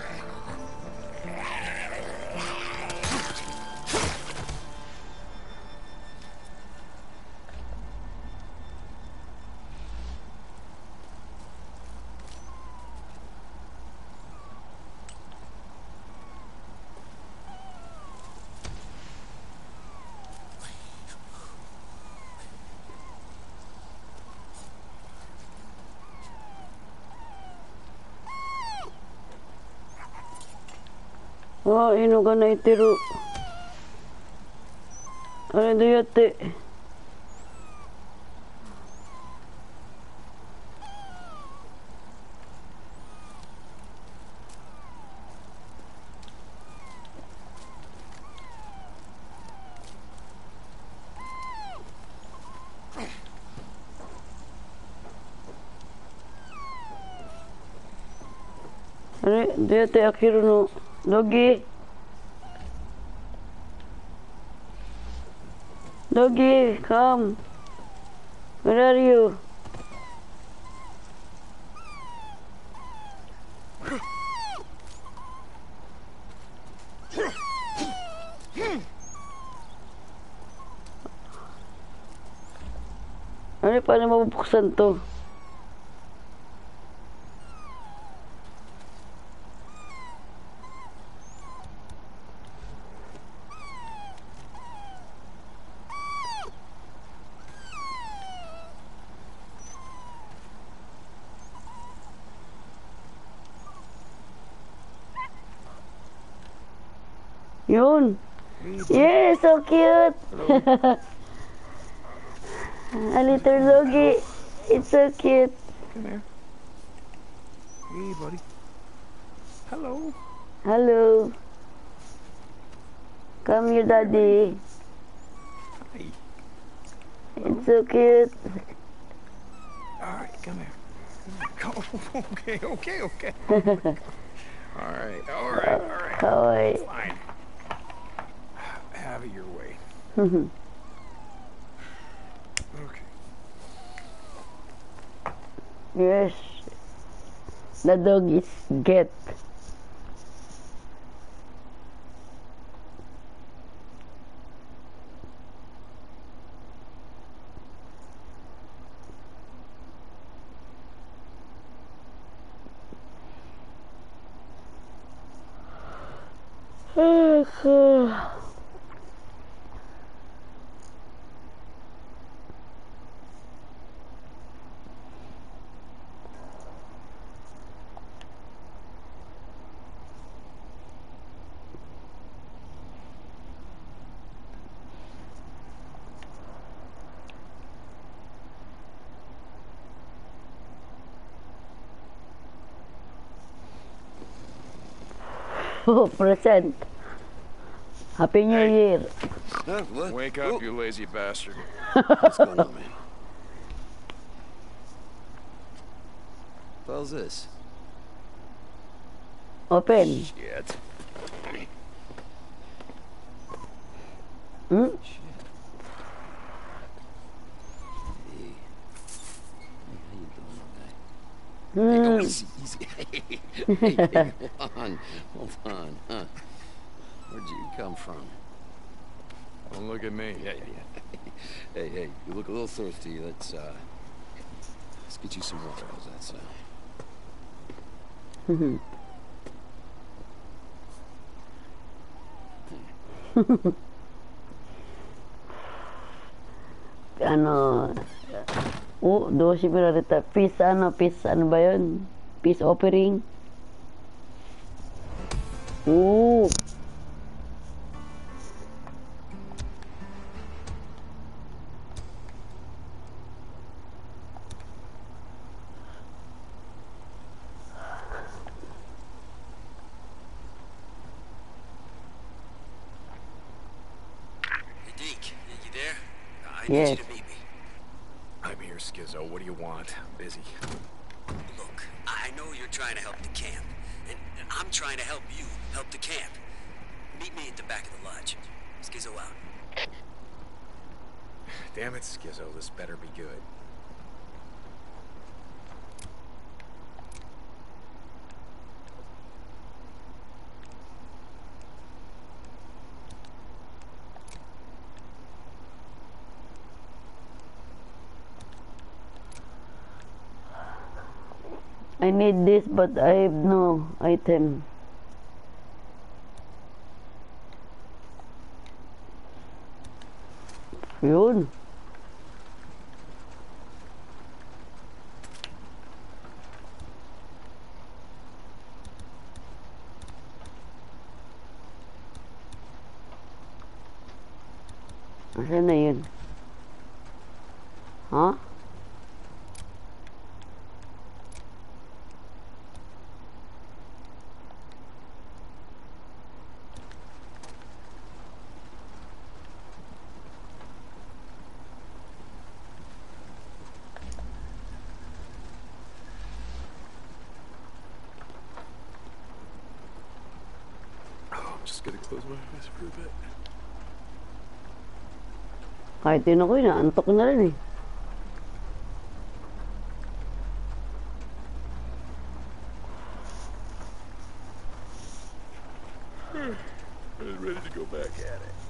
Oh, ino ka na itiro. Ano do yate? Ano do yate akiro no? Doggy. Doggy, come. Where are you? Ano, paano mabubuksan to? Yun. Yeah, so cute. A little doggy. It's so cute. Come here. Hey, buddy. Hello. Hello. Come here, daddy. Hi. It's so cute. All right, come here. Come here. Okay, okay, okay. All right, all right, all right. Kawaii. Fine. Have it your way. Okay. Yes. The dog is get. Oh, present. Happy New Year. Huh, what? Wake up, Oh, you lazy bastard. what's going on, man? What the hell's this? Open. Shit. Hmm? Shit. Hey. Hey, how you doing, guy? Hey, Hmm. oh, easy, easy. Hey, hey, hold on, hold on, huh? Where'd you come from? Don't look at me. Yeah, yeah. Hey, hey, you look a little thirsty. Let's, uh, let's get you some water. How's that sound? ano, oh, dosi pinarita. Peace, ano, peace, ano ba yun? Peace offering. Oo. Deke, you there? I Yes. need you to meet me. I'm here, Skizzo. What do you want? I'm busy. Look, I know you're trying to help the camp, and I'm trying to help you help the camp. Meet me at the back of the lodge. Skizzo out. Damn it, Skizzo. This better be good. I need this but I have no item. Yun. Asan na yun? Ha? Oh, I'm just gonna close my eyes for a bit. Kahit yun ako, inaantok na rin eh. I'm ready to go back at it.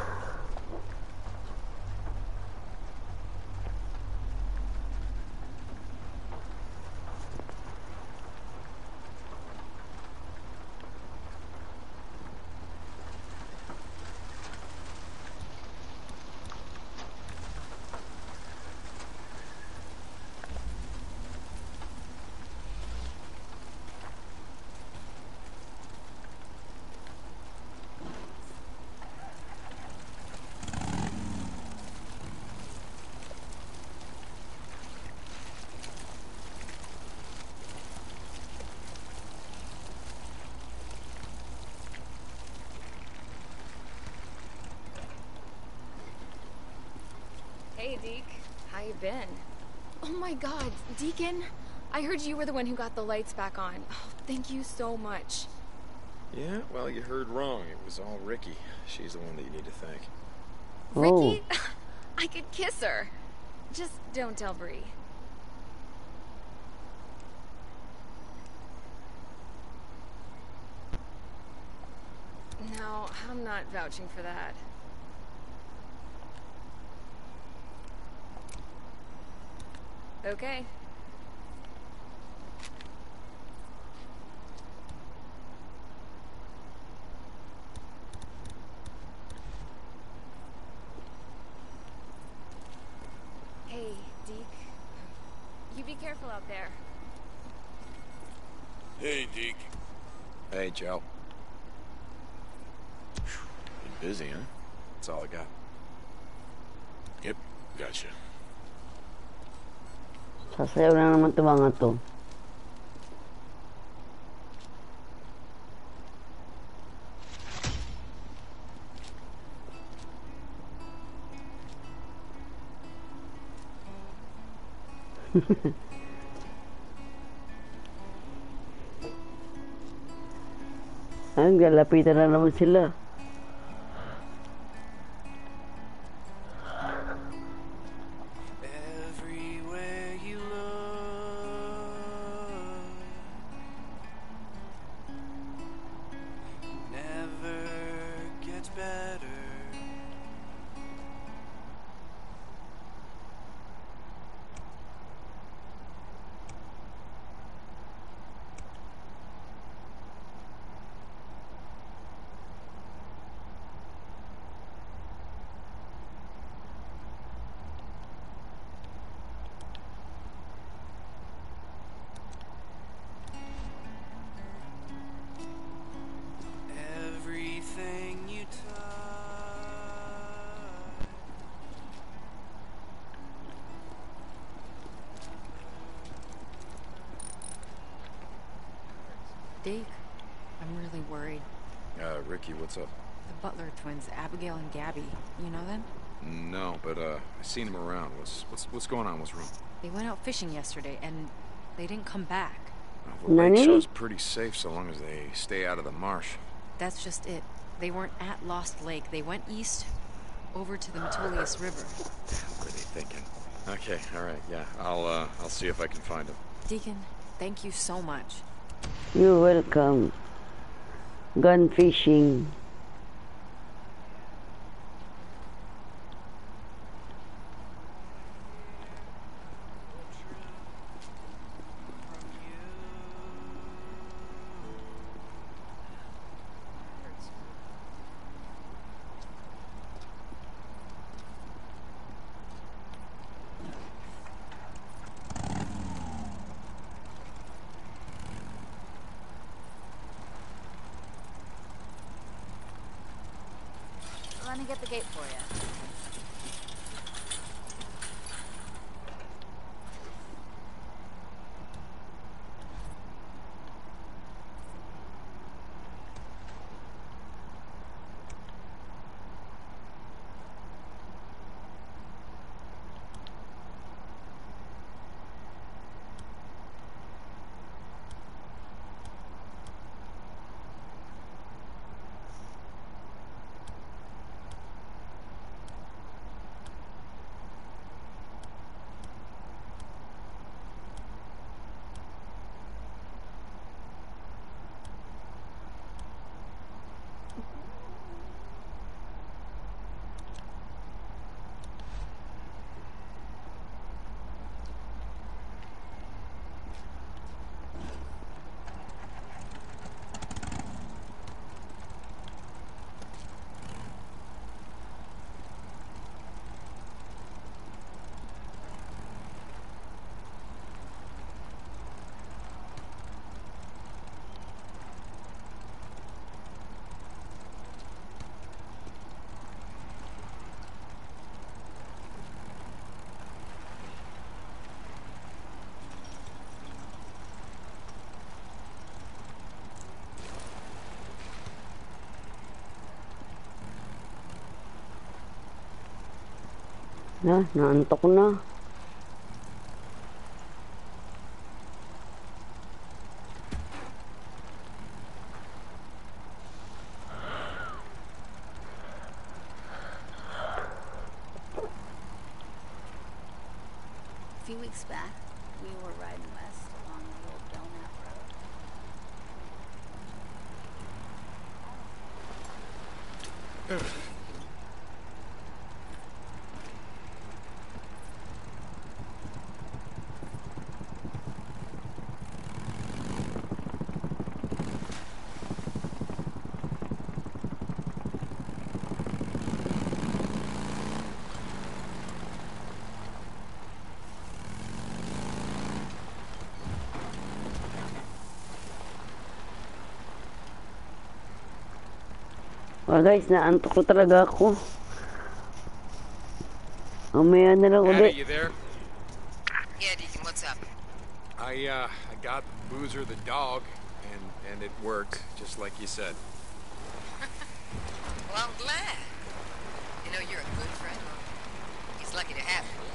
Hey, Deke. How you been? Oh my god, Deacon! I heard you were the one who got the lights back on. Oh, thank you so much. Yeah, well, you heard wrong. It was all Ricky. She's the one that you need to thank. Ricky? I could kiss her. Just don't tell Bree. No, I'm not vouching for that. Okay. Hey, Deke. You be careful out there. Hey, Deke. Hey, Joe. Been busy, huh? That's all I got. Yep, gotcha. Sasayaw na naman ito mga to. Ang galapitan na naman sila. Everywhere you look, never gets better. Deke, I'm really worried. Uh, Ricky, what's up? The Butler twins, Abigail and Gabby. You know them? No, but uh, I seen them around. What's what's what's going on? What's wrong? They went out fishing yesterday, and they didn't come back. Well, the lake Nani? shows pretty safe so long as they stay out of the marsh. That's just it. They weren't at Lost Lake. They went east, over to the Metolius River. What are they thinking? Okay, all right, yeah. I'll uh, I'll see if I can find them. Deacon, thank you so much. You're welcome. Gun fishing. Let me get the gate for you. Na, naantok na. A few weeks back, we were riding west along the old Belknap Road. Oh guys, naantok ko talaga ako. Mamaya na lang Maddie, ulit. you there? Yeah, Deacon, what's up? I uh, I got Boozer the dog, and and it worked just like you said. Well, I'm glad. You know, you're a good friend. He's lucky to have you.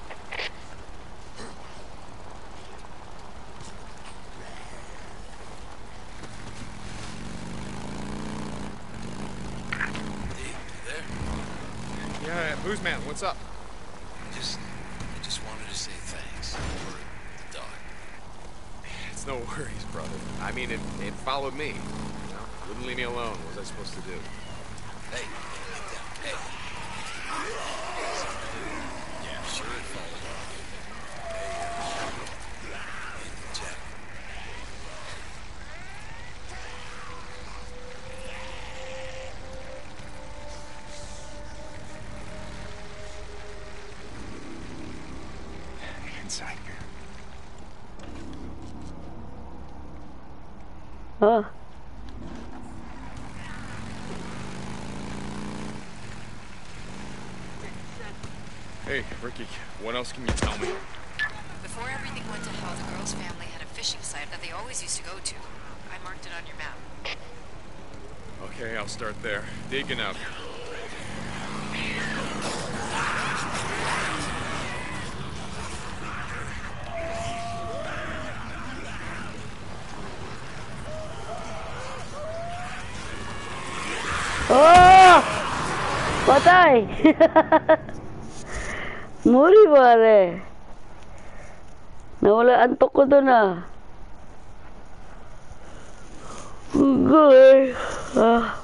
Yeah, Booze Man, what's up? I just, I just wanted to say thanks for the dog. It's no worries, brother. I mean, it it followed me. You know, wouldn't leave me alone. What was I supposed to do? Hey, hey. Yeah, sure it followed off. Hey, uh, Jack. Inside here. Huh? Hey, Ricky, what else can you tell me? Before everything went to hell, the girl's family had a fishing site that they always used to go to. I I marked it on your map. Okay, I'll start there. Digging up. Oh! Patay! Muri pare. Nawala antok ko doon ah. Good. Ah.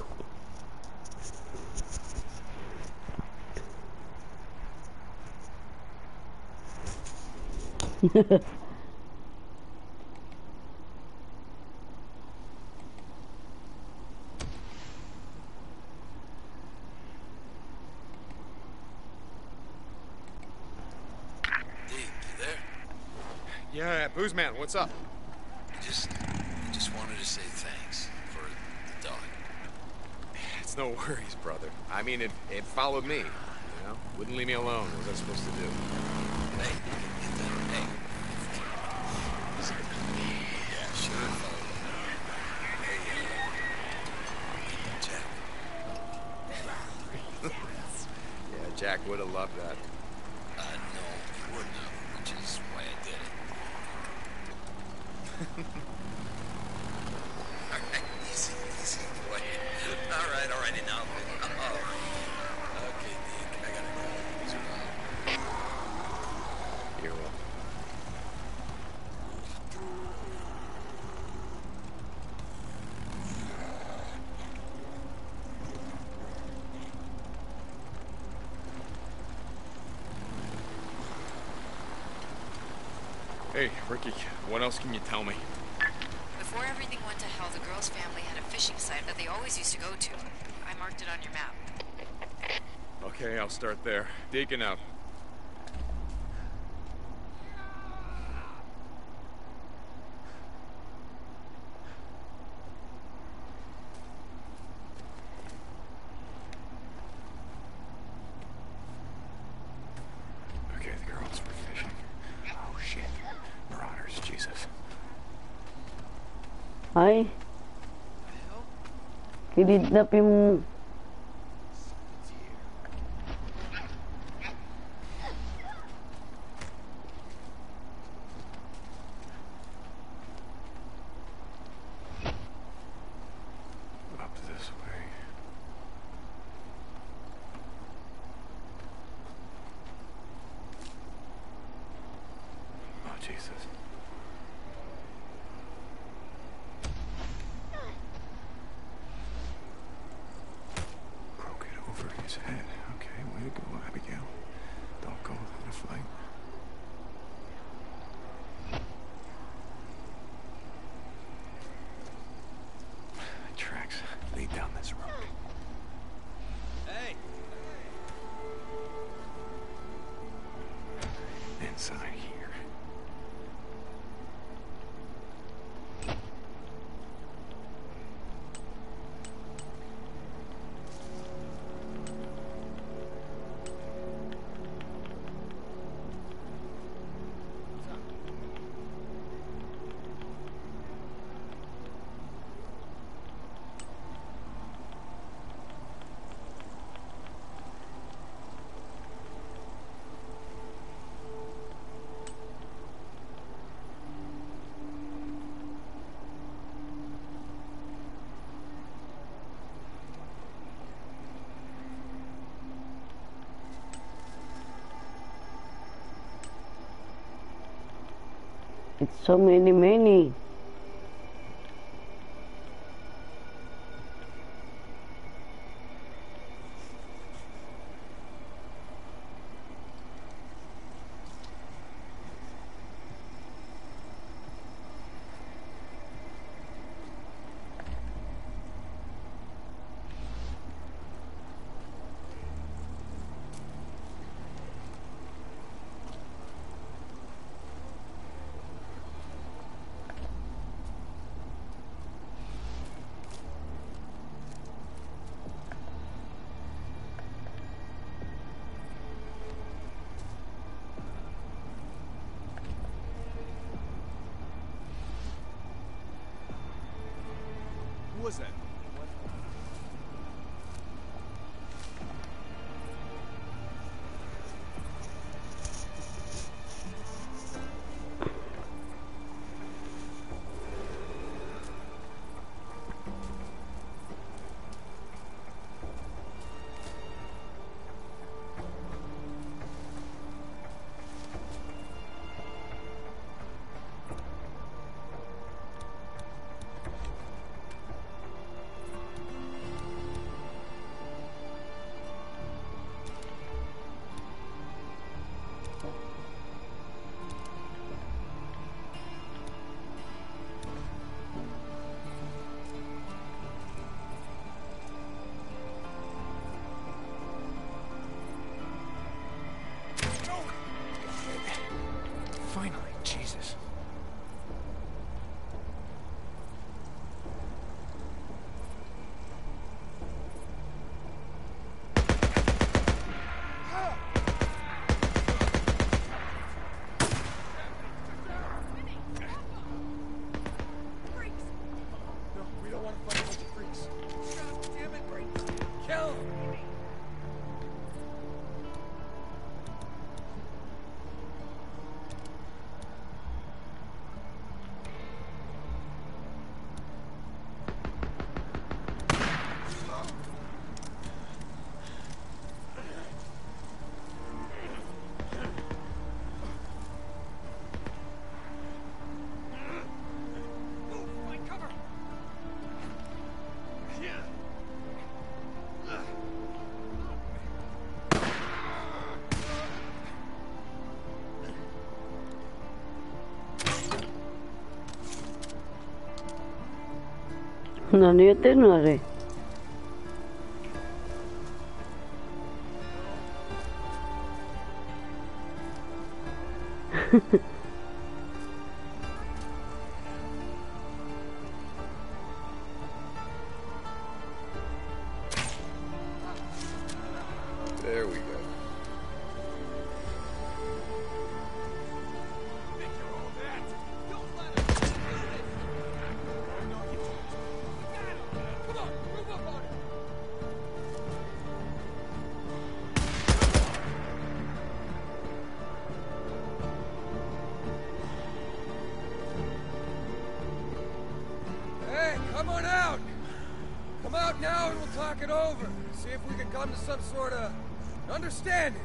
Yeah, Booze Man, what's up? I just, I just wanted to say thanks for the dog. It's no worries, brother. I mean, it, it followed me, you know? Wouldn't leave me alone. What was I supposed to do? Hey, get that. Hey. Yeah, sure it followed me. Hey, uh, Jack. Yeah, Jack would have loved that. Uh, no, he wouldn't have, which is why I did it. Alright, easy, easy, boy. Alright, alright, enough. Oh. Okay, Nick, I gotta go. These are all. You're welcome. Hey, Ricky, what else can you tell me? Before everything went to hell, the girl's family had a fishing site that they always used to go to. I marked it on your map. Okay, I'll start there. Digging up. Okay, the girls were fishing. Oh, shit. Marauders, Jesus. Ay. Kinidnap yung... Up this way. Oh, Jesus. Broke it over his head. Okay, way to go, Abigail. Don't go without a fight. Tracks lead down this road. Hey! Inside here. It's so many, many. was that? Finally, Jesus. No, we don't want to fight a bunch of freaks. God damn it, Brayden. Kill him. Ano yung tinari? There we go. Hey, come on out! Come out now and we'll talk it over. See if we can come to some sort of understanding.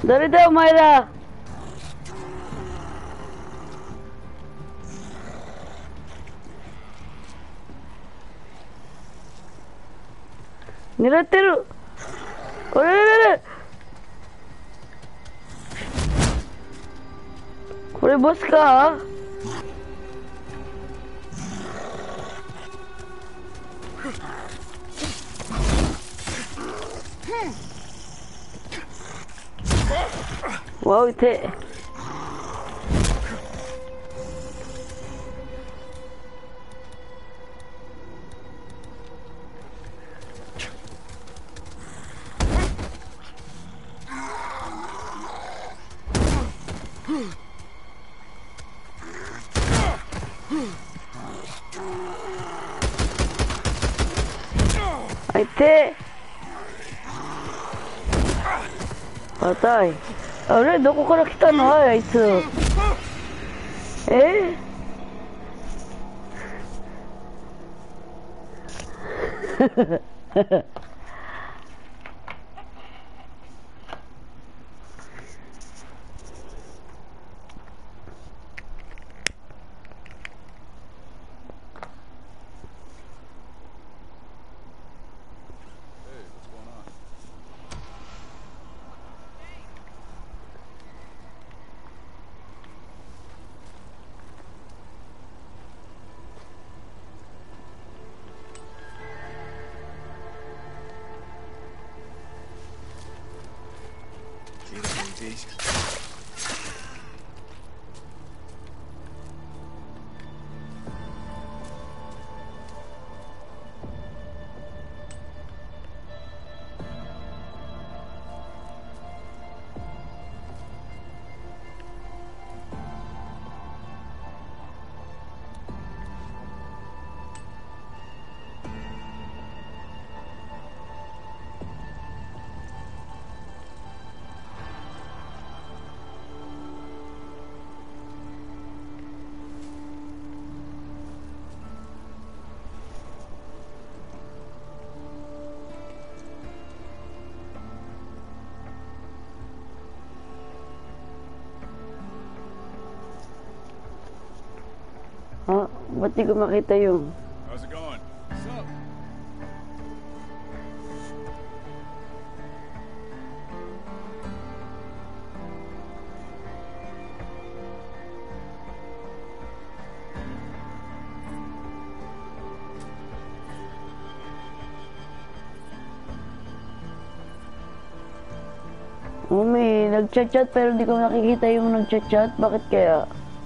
Dali daw, Myra! Nilatiro! Ore, ore, ore! Ore, boss ka, ha? Wow, ite. Ite. Patay. Are, dokoから来たの？あいつ。え？Ha? Ba't di ko makita yung... How's it going? What's up? Oh, may nagchat-chat pero di ko nakikita yung nagchat-chat. Bakit kaya?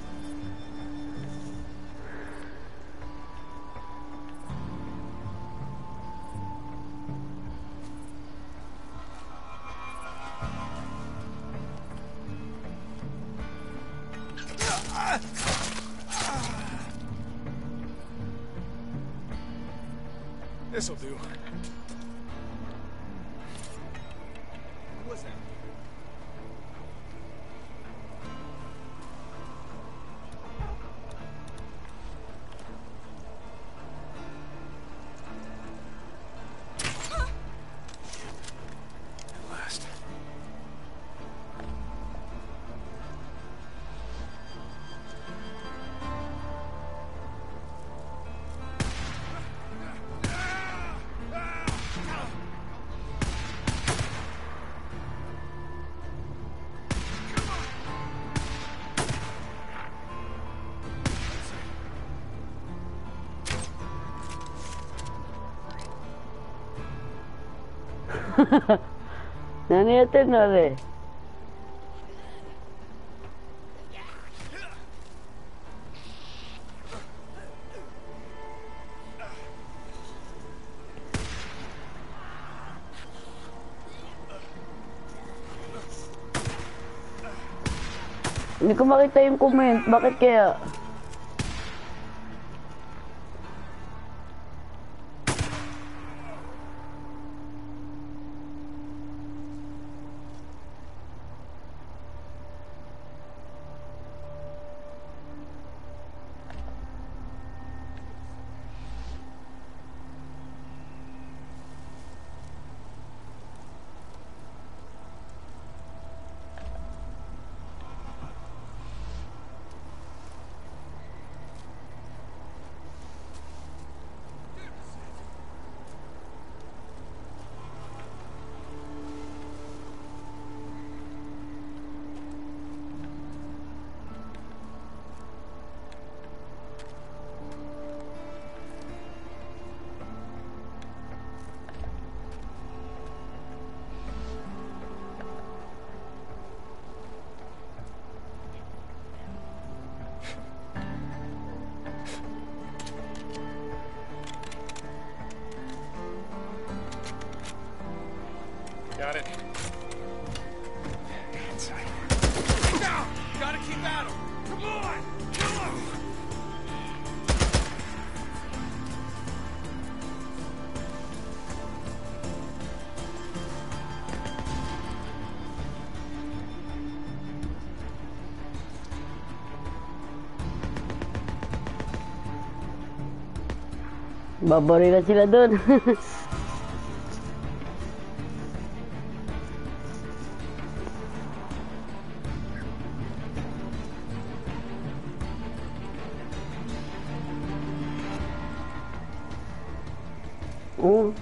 This'll do. Who was that? At last. Nani yate na re? Hindi ko makita yung comment. Bakit kaya? Babarilan sila doon. Oh.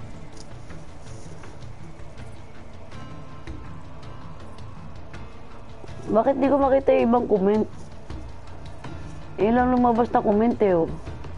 Bakit di ko makita yung ibang comment? Ilang lumabas na comment eh oh.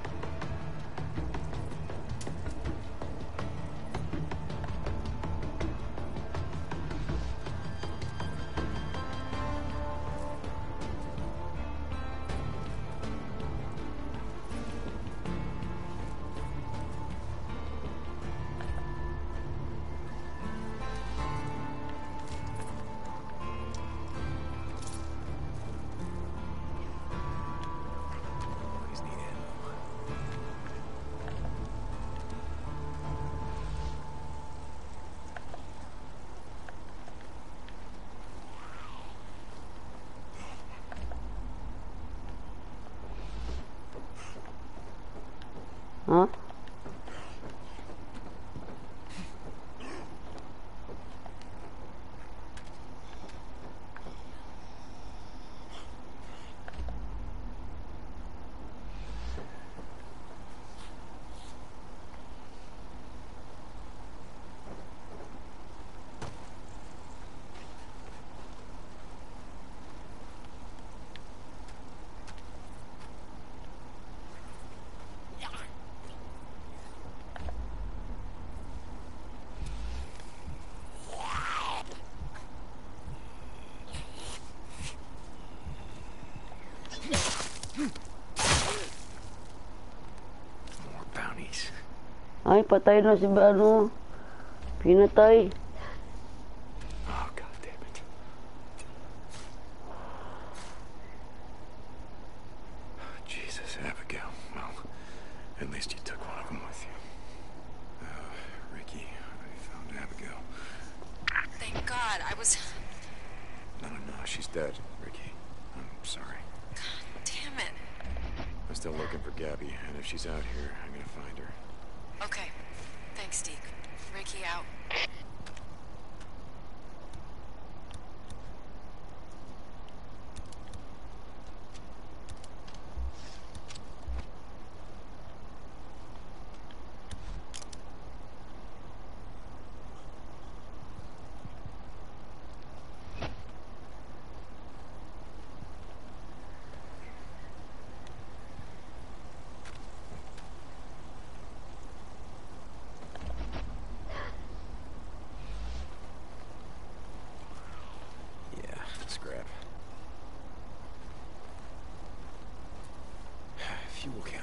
Huh? Ay, patay na si ano. Pinatay. Oh, God damn it. Jesus, Abigail. Well, at least you took one of them with you. Uh, Ricky, I found Abigail. Thank God, I was... No, no, she's dead, Ricky. I'm sorry. God damn it. I'm still looking for Gabby, and if she's out here, I'm gonna find her. Okay. Thanks, Deke. Ricky out. Scrap. Fuel can.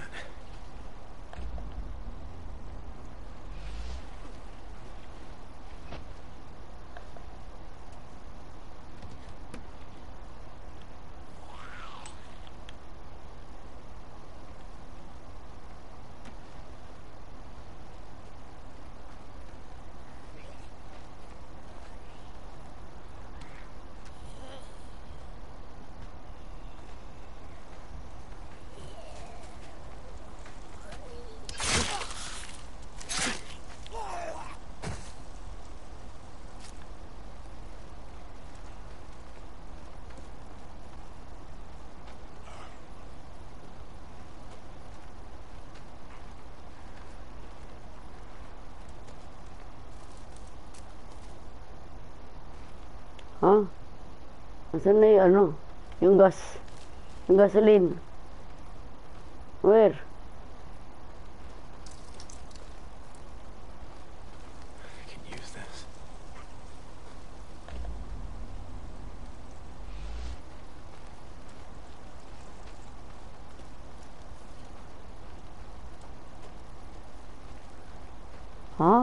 Ha? Nasaan na yung ano? Yung gas. Yung gasoline. Where? I can use this. Ha?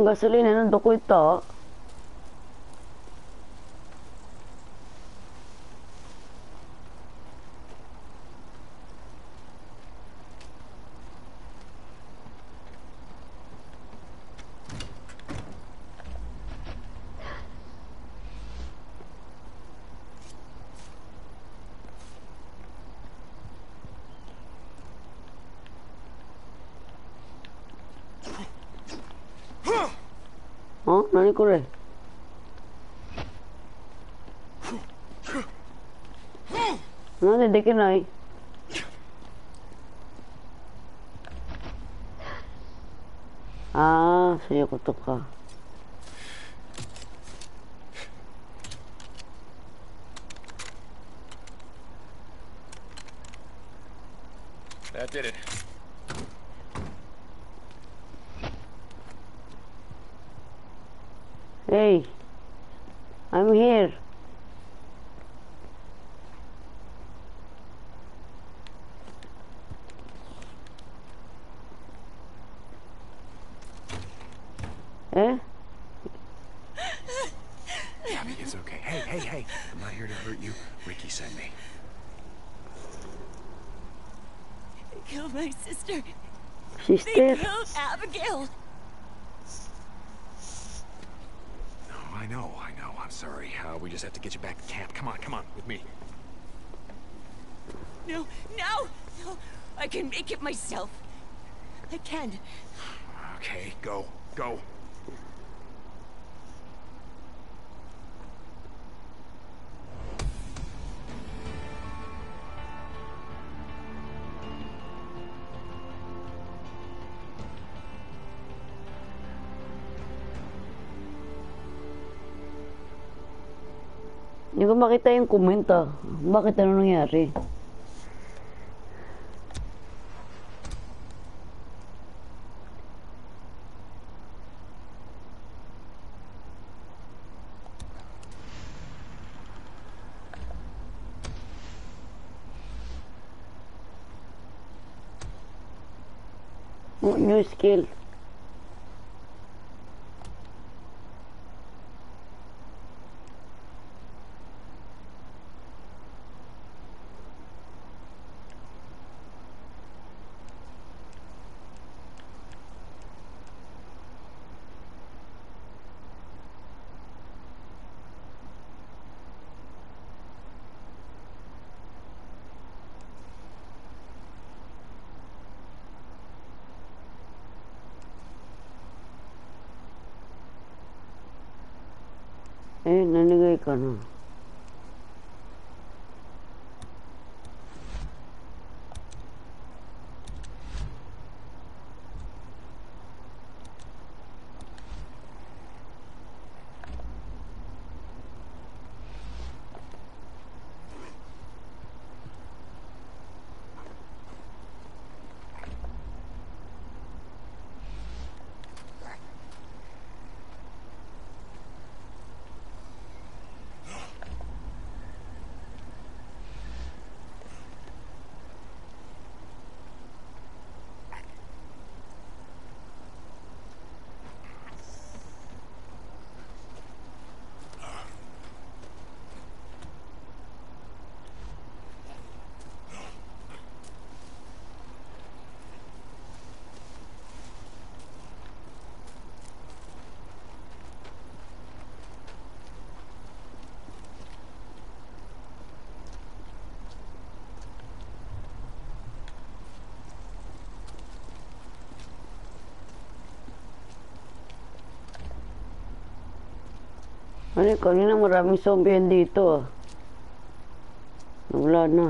yung gasolina nung ko ito. Oh, nani ko rin. Nani, di kinay. Ah, sa'yo ko to ka. That did it. Hey, I'm here. Eh? Abby, it's okay. Hey, hey, hey. I'm not here to hurt you. Ricky sent me. They killed my sister. She's They dead. killed Abigail. No, I know, I know. I'm sorry. Uh, we just have to get you back to camp. Come on, come on, with me. No, no, no. I can make it myself. I can. Okay, go, go. Hindi ko makita yung comment ah. Bakit ano nangyari? Oh, new skill. Eh, nanigay ka na. Ano, kanina maraming zombie yan dito ah. Wala na.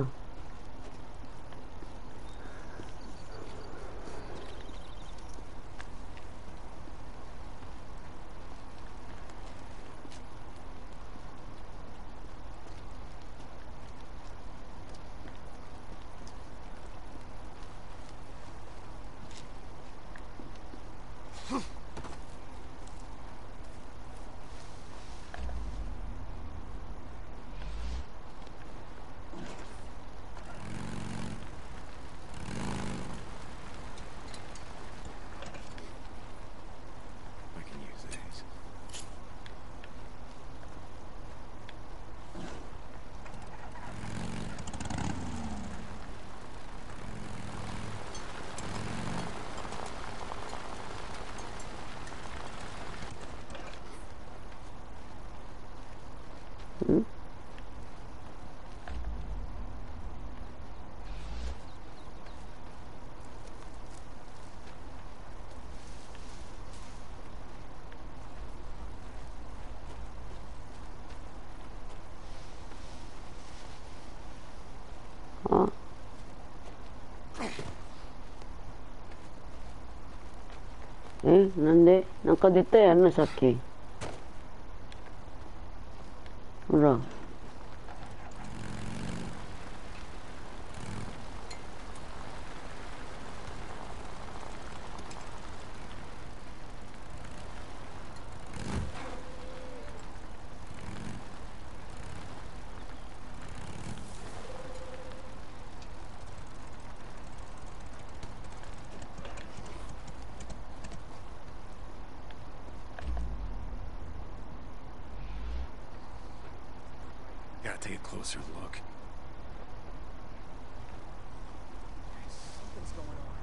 Hmm? Ah. Eh, nande, nakadita yan na saki. Ura. Gotta take a closer look. Something's going on.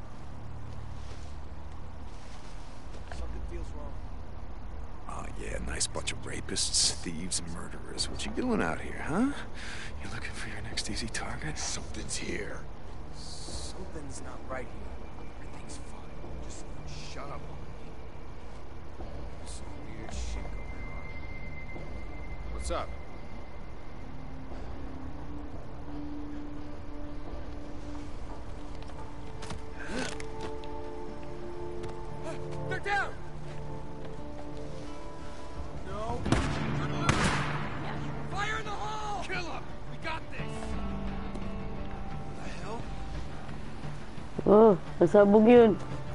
Something feels wrong. Oh, yeah, nice bunch of rapists, thieves, and murderers. What you doing out here, huh? You looking for your next easy target? Something's here. Something's not right here. Everything's fine. Just shut up already. There's some weird shit going on. What's up? They're down! No. Fire in the hole! Kill him! We got this! What the hell? Oh, nasabog yun.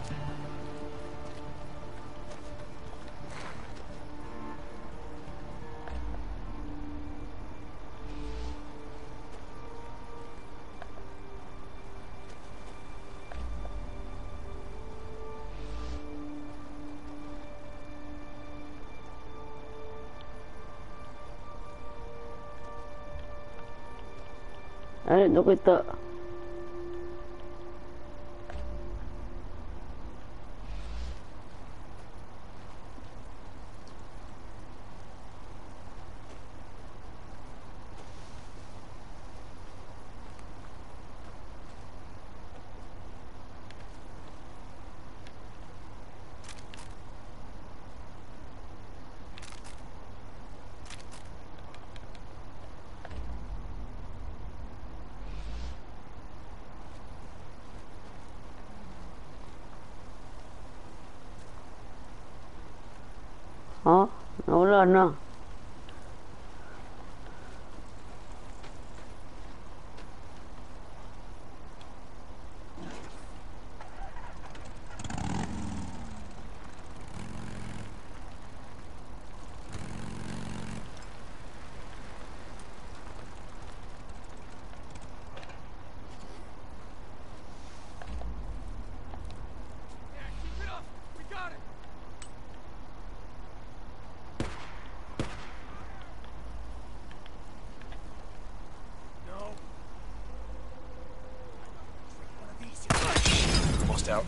Ay, ito kita. Ha? Nawala na. Keep it up! We got it! No. One of these. Almost out.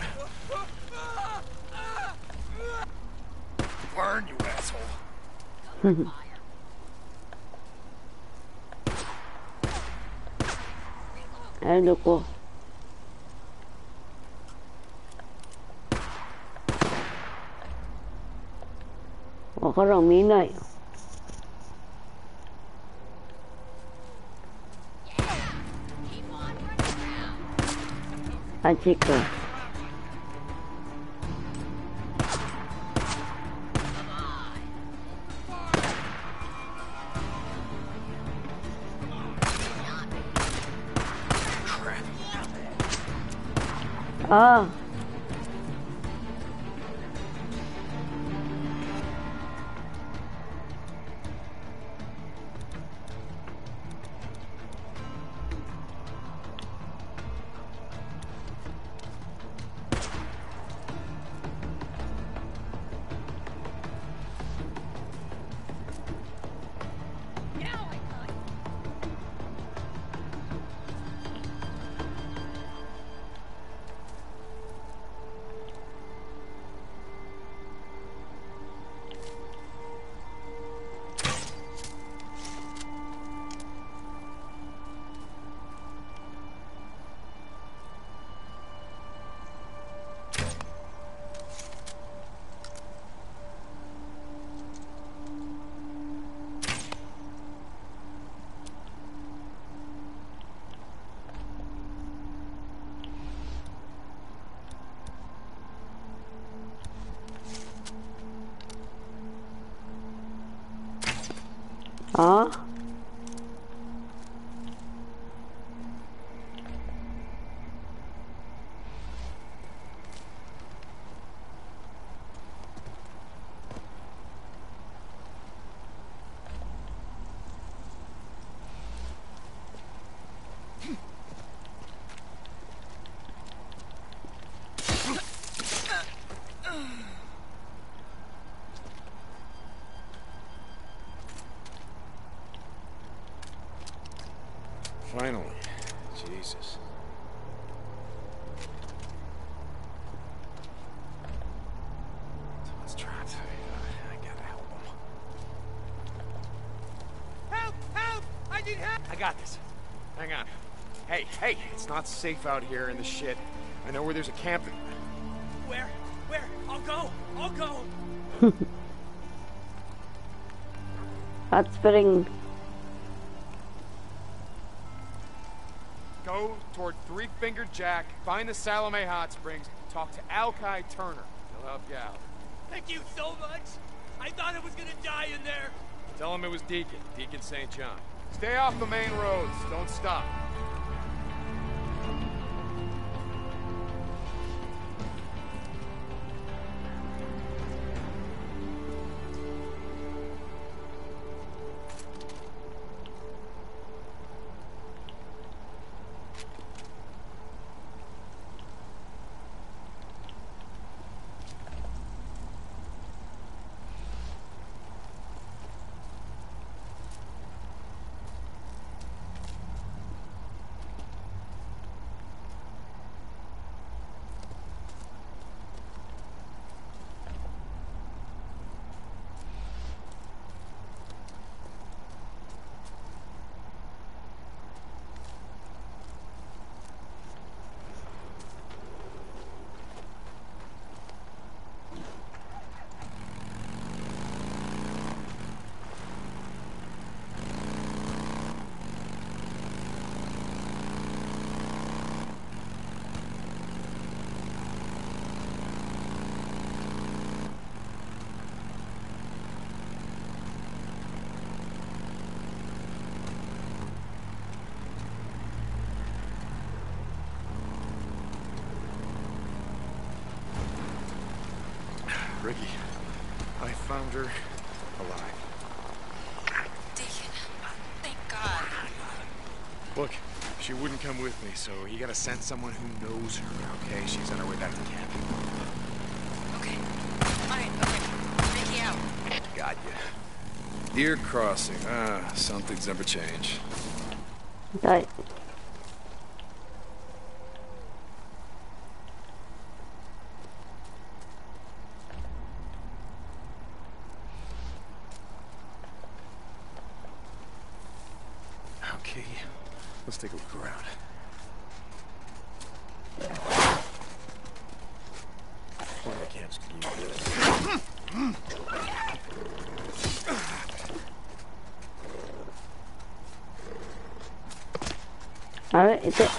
Burn, you asshole. Ano ko? Wakarang minay. Ah, chica. Ah. Huh? Finally. Jesus. Someone's trapped. I, I gotta help them. Help! Help! I need help! I got this. Hang on. Hey, hey, it's not safe out here in the shit. I know where there's a camp. Where? Where? I'll go! I'll go! Hot spring. Go toward Three Finger Jack, find the Salome Hot Springs, talk to Alki Turner. He'll help you out. Thank you so much! I thought I was gonna die in there! Tell him it was Deacon, Deacon Saint John. Stay off the main roads, don't stop. Ricky, I found her alive. Deacon, thank God. Look, she wouldn't come with me, so you gotta send someone who knows her, okay? She's on her way back to camp. Okay. Alright, okay. Ricky out. Got you. Deer crossing. Ah, something's never changed. Right. Okay, let's take a look around. Well, I can't screw this. Alright, it's it.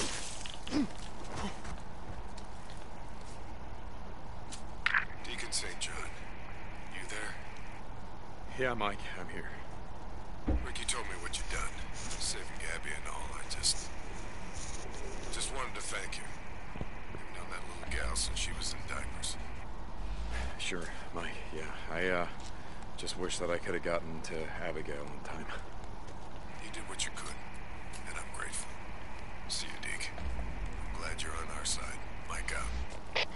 Deacon Saint John, you there? Yeah, Mike, I'm here. Ricky told me what you'd done, saving Gabby and all. I just... just wanted to thank you. You've known that little gal since she was in diapers. Sure, Mike, yeah. I, uh, just wish that I could have gotten to Abigail in time. You did what you could, and I'm grateful. See you, Deke. I'm glad you're on our side. Mike out.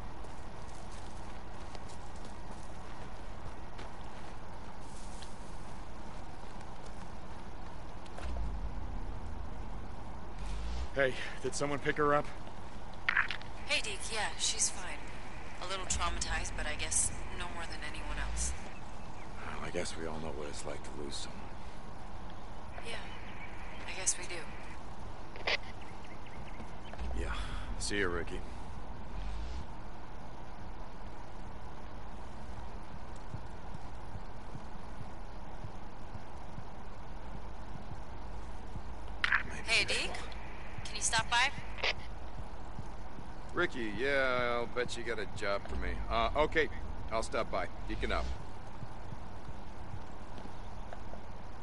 Hey, did someone pick her up? Hey, Deke, yeah, she's fine. A little traumatized, but I guess no more than anyone else. Well, I guess we all know what it's like to lose someone. Yeah, I guess we do. Yeah. See you, Ricky. Hey, Deke, can you stop by? Ricky, yeah, I'll bet you got a job for me. Uh, okay, I'll stop by. Deacon out.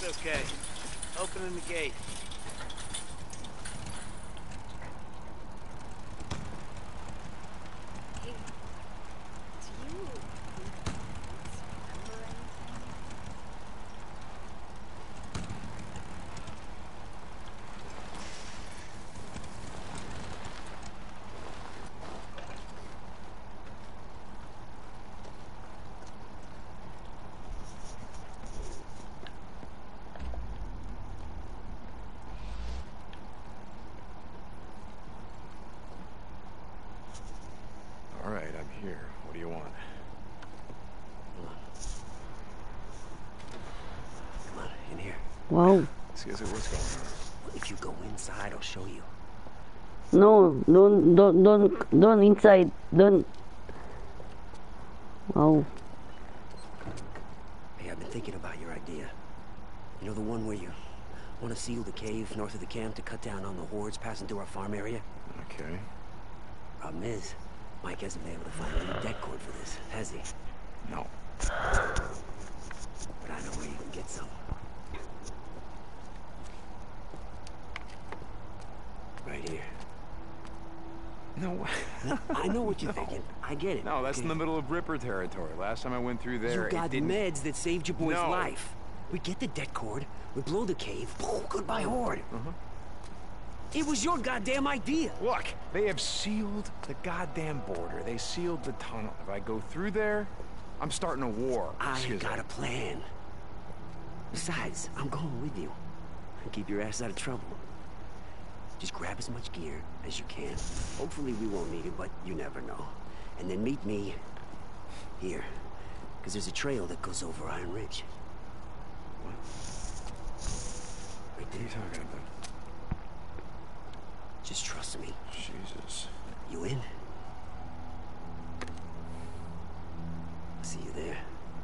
okay. Opening the gate. All right, I'm here. What do you want? Come on, in here. Wow. Excuse me, what's going on? If you go inside, I'll show you. No, don't, don't, don't, don't inside. Don't. Wow. Hey, I've been thinking about your idea. You know the one where you want to seal the cave north of the camp to cut down on the hordes passing through our farm area? Okay. Problem is, Mike hasn't been able to find any dead cord for this, has he? No. But I know where you can get some. Right here. No. Now, I know what you're thinking. I get it. No, that's okay? in the middle of Ripper territory. Last time I went through there, You got it didn't... meds that saved your boy's No. life. We get the dead cord, we blow the cave, oh, goodbye horde. Uh-huh. It was your goddamn idea. Look, they have sealed the goddamn border. They sealed the tunnel. If I go through there, I'm starting a war. I Excuse got me. a plan. Besides, I'm going with you. Keep your ass out of trouble. Just grab as much gear as you can. Hopefully we won't need it, but you never know. And then meet me here. Because there's a trail that goes over Iron Ridge. What? Right What are you there. talking about? Just trust me. Jesus. You in? I'll see you there.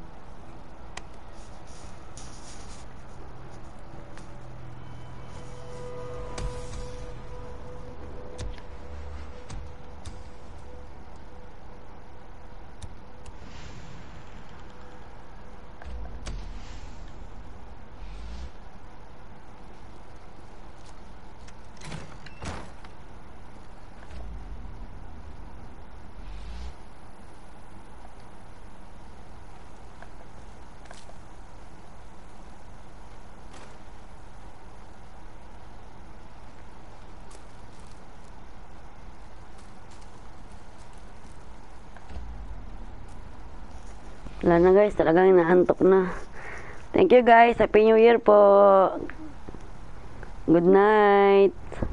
Wala na guys, talagang naantok na. Thank you guys. Happy New Year po. Good night.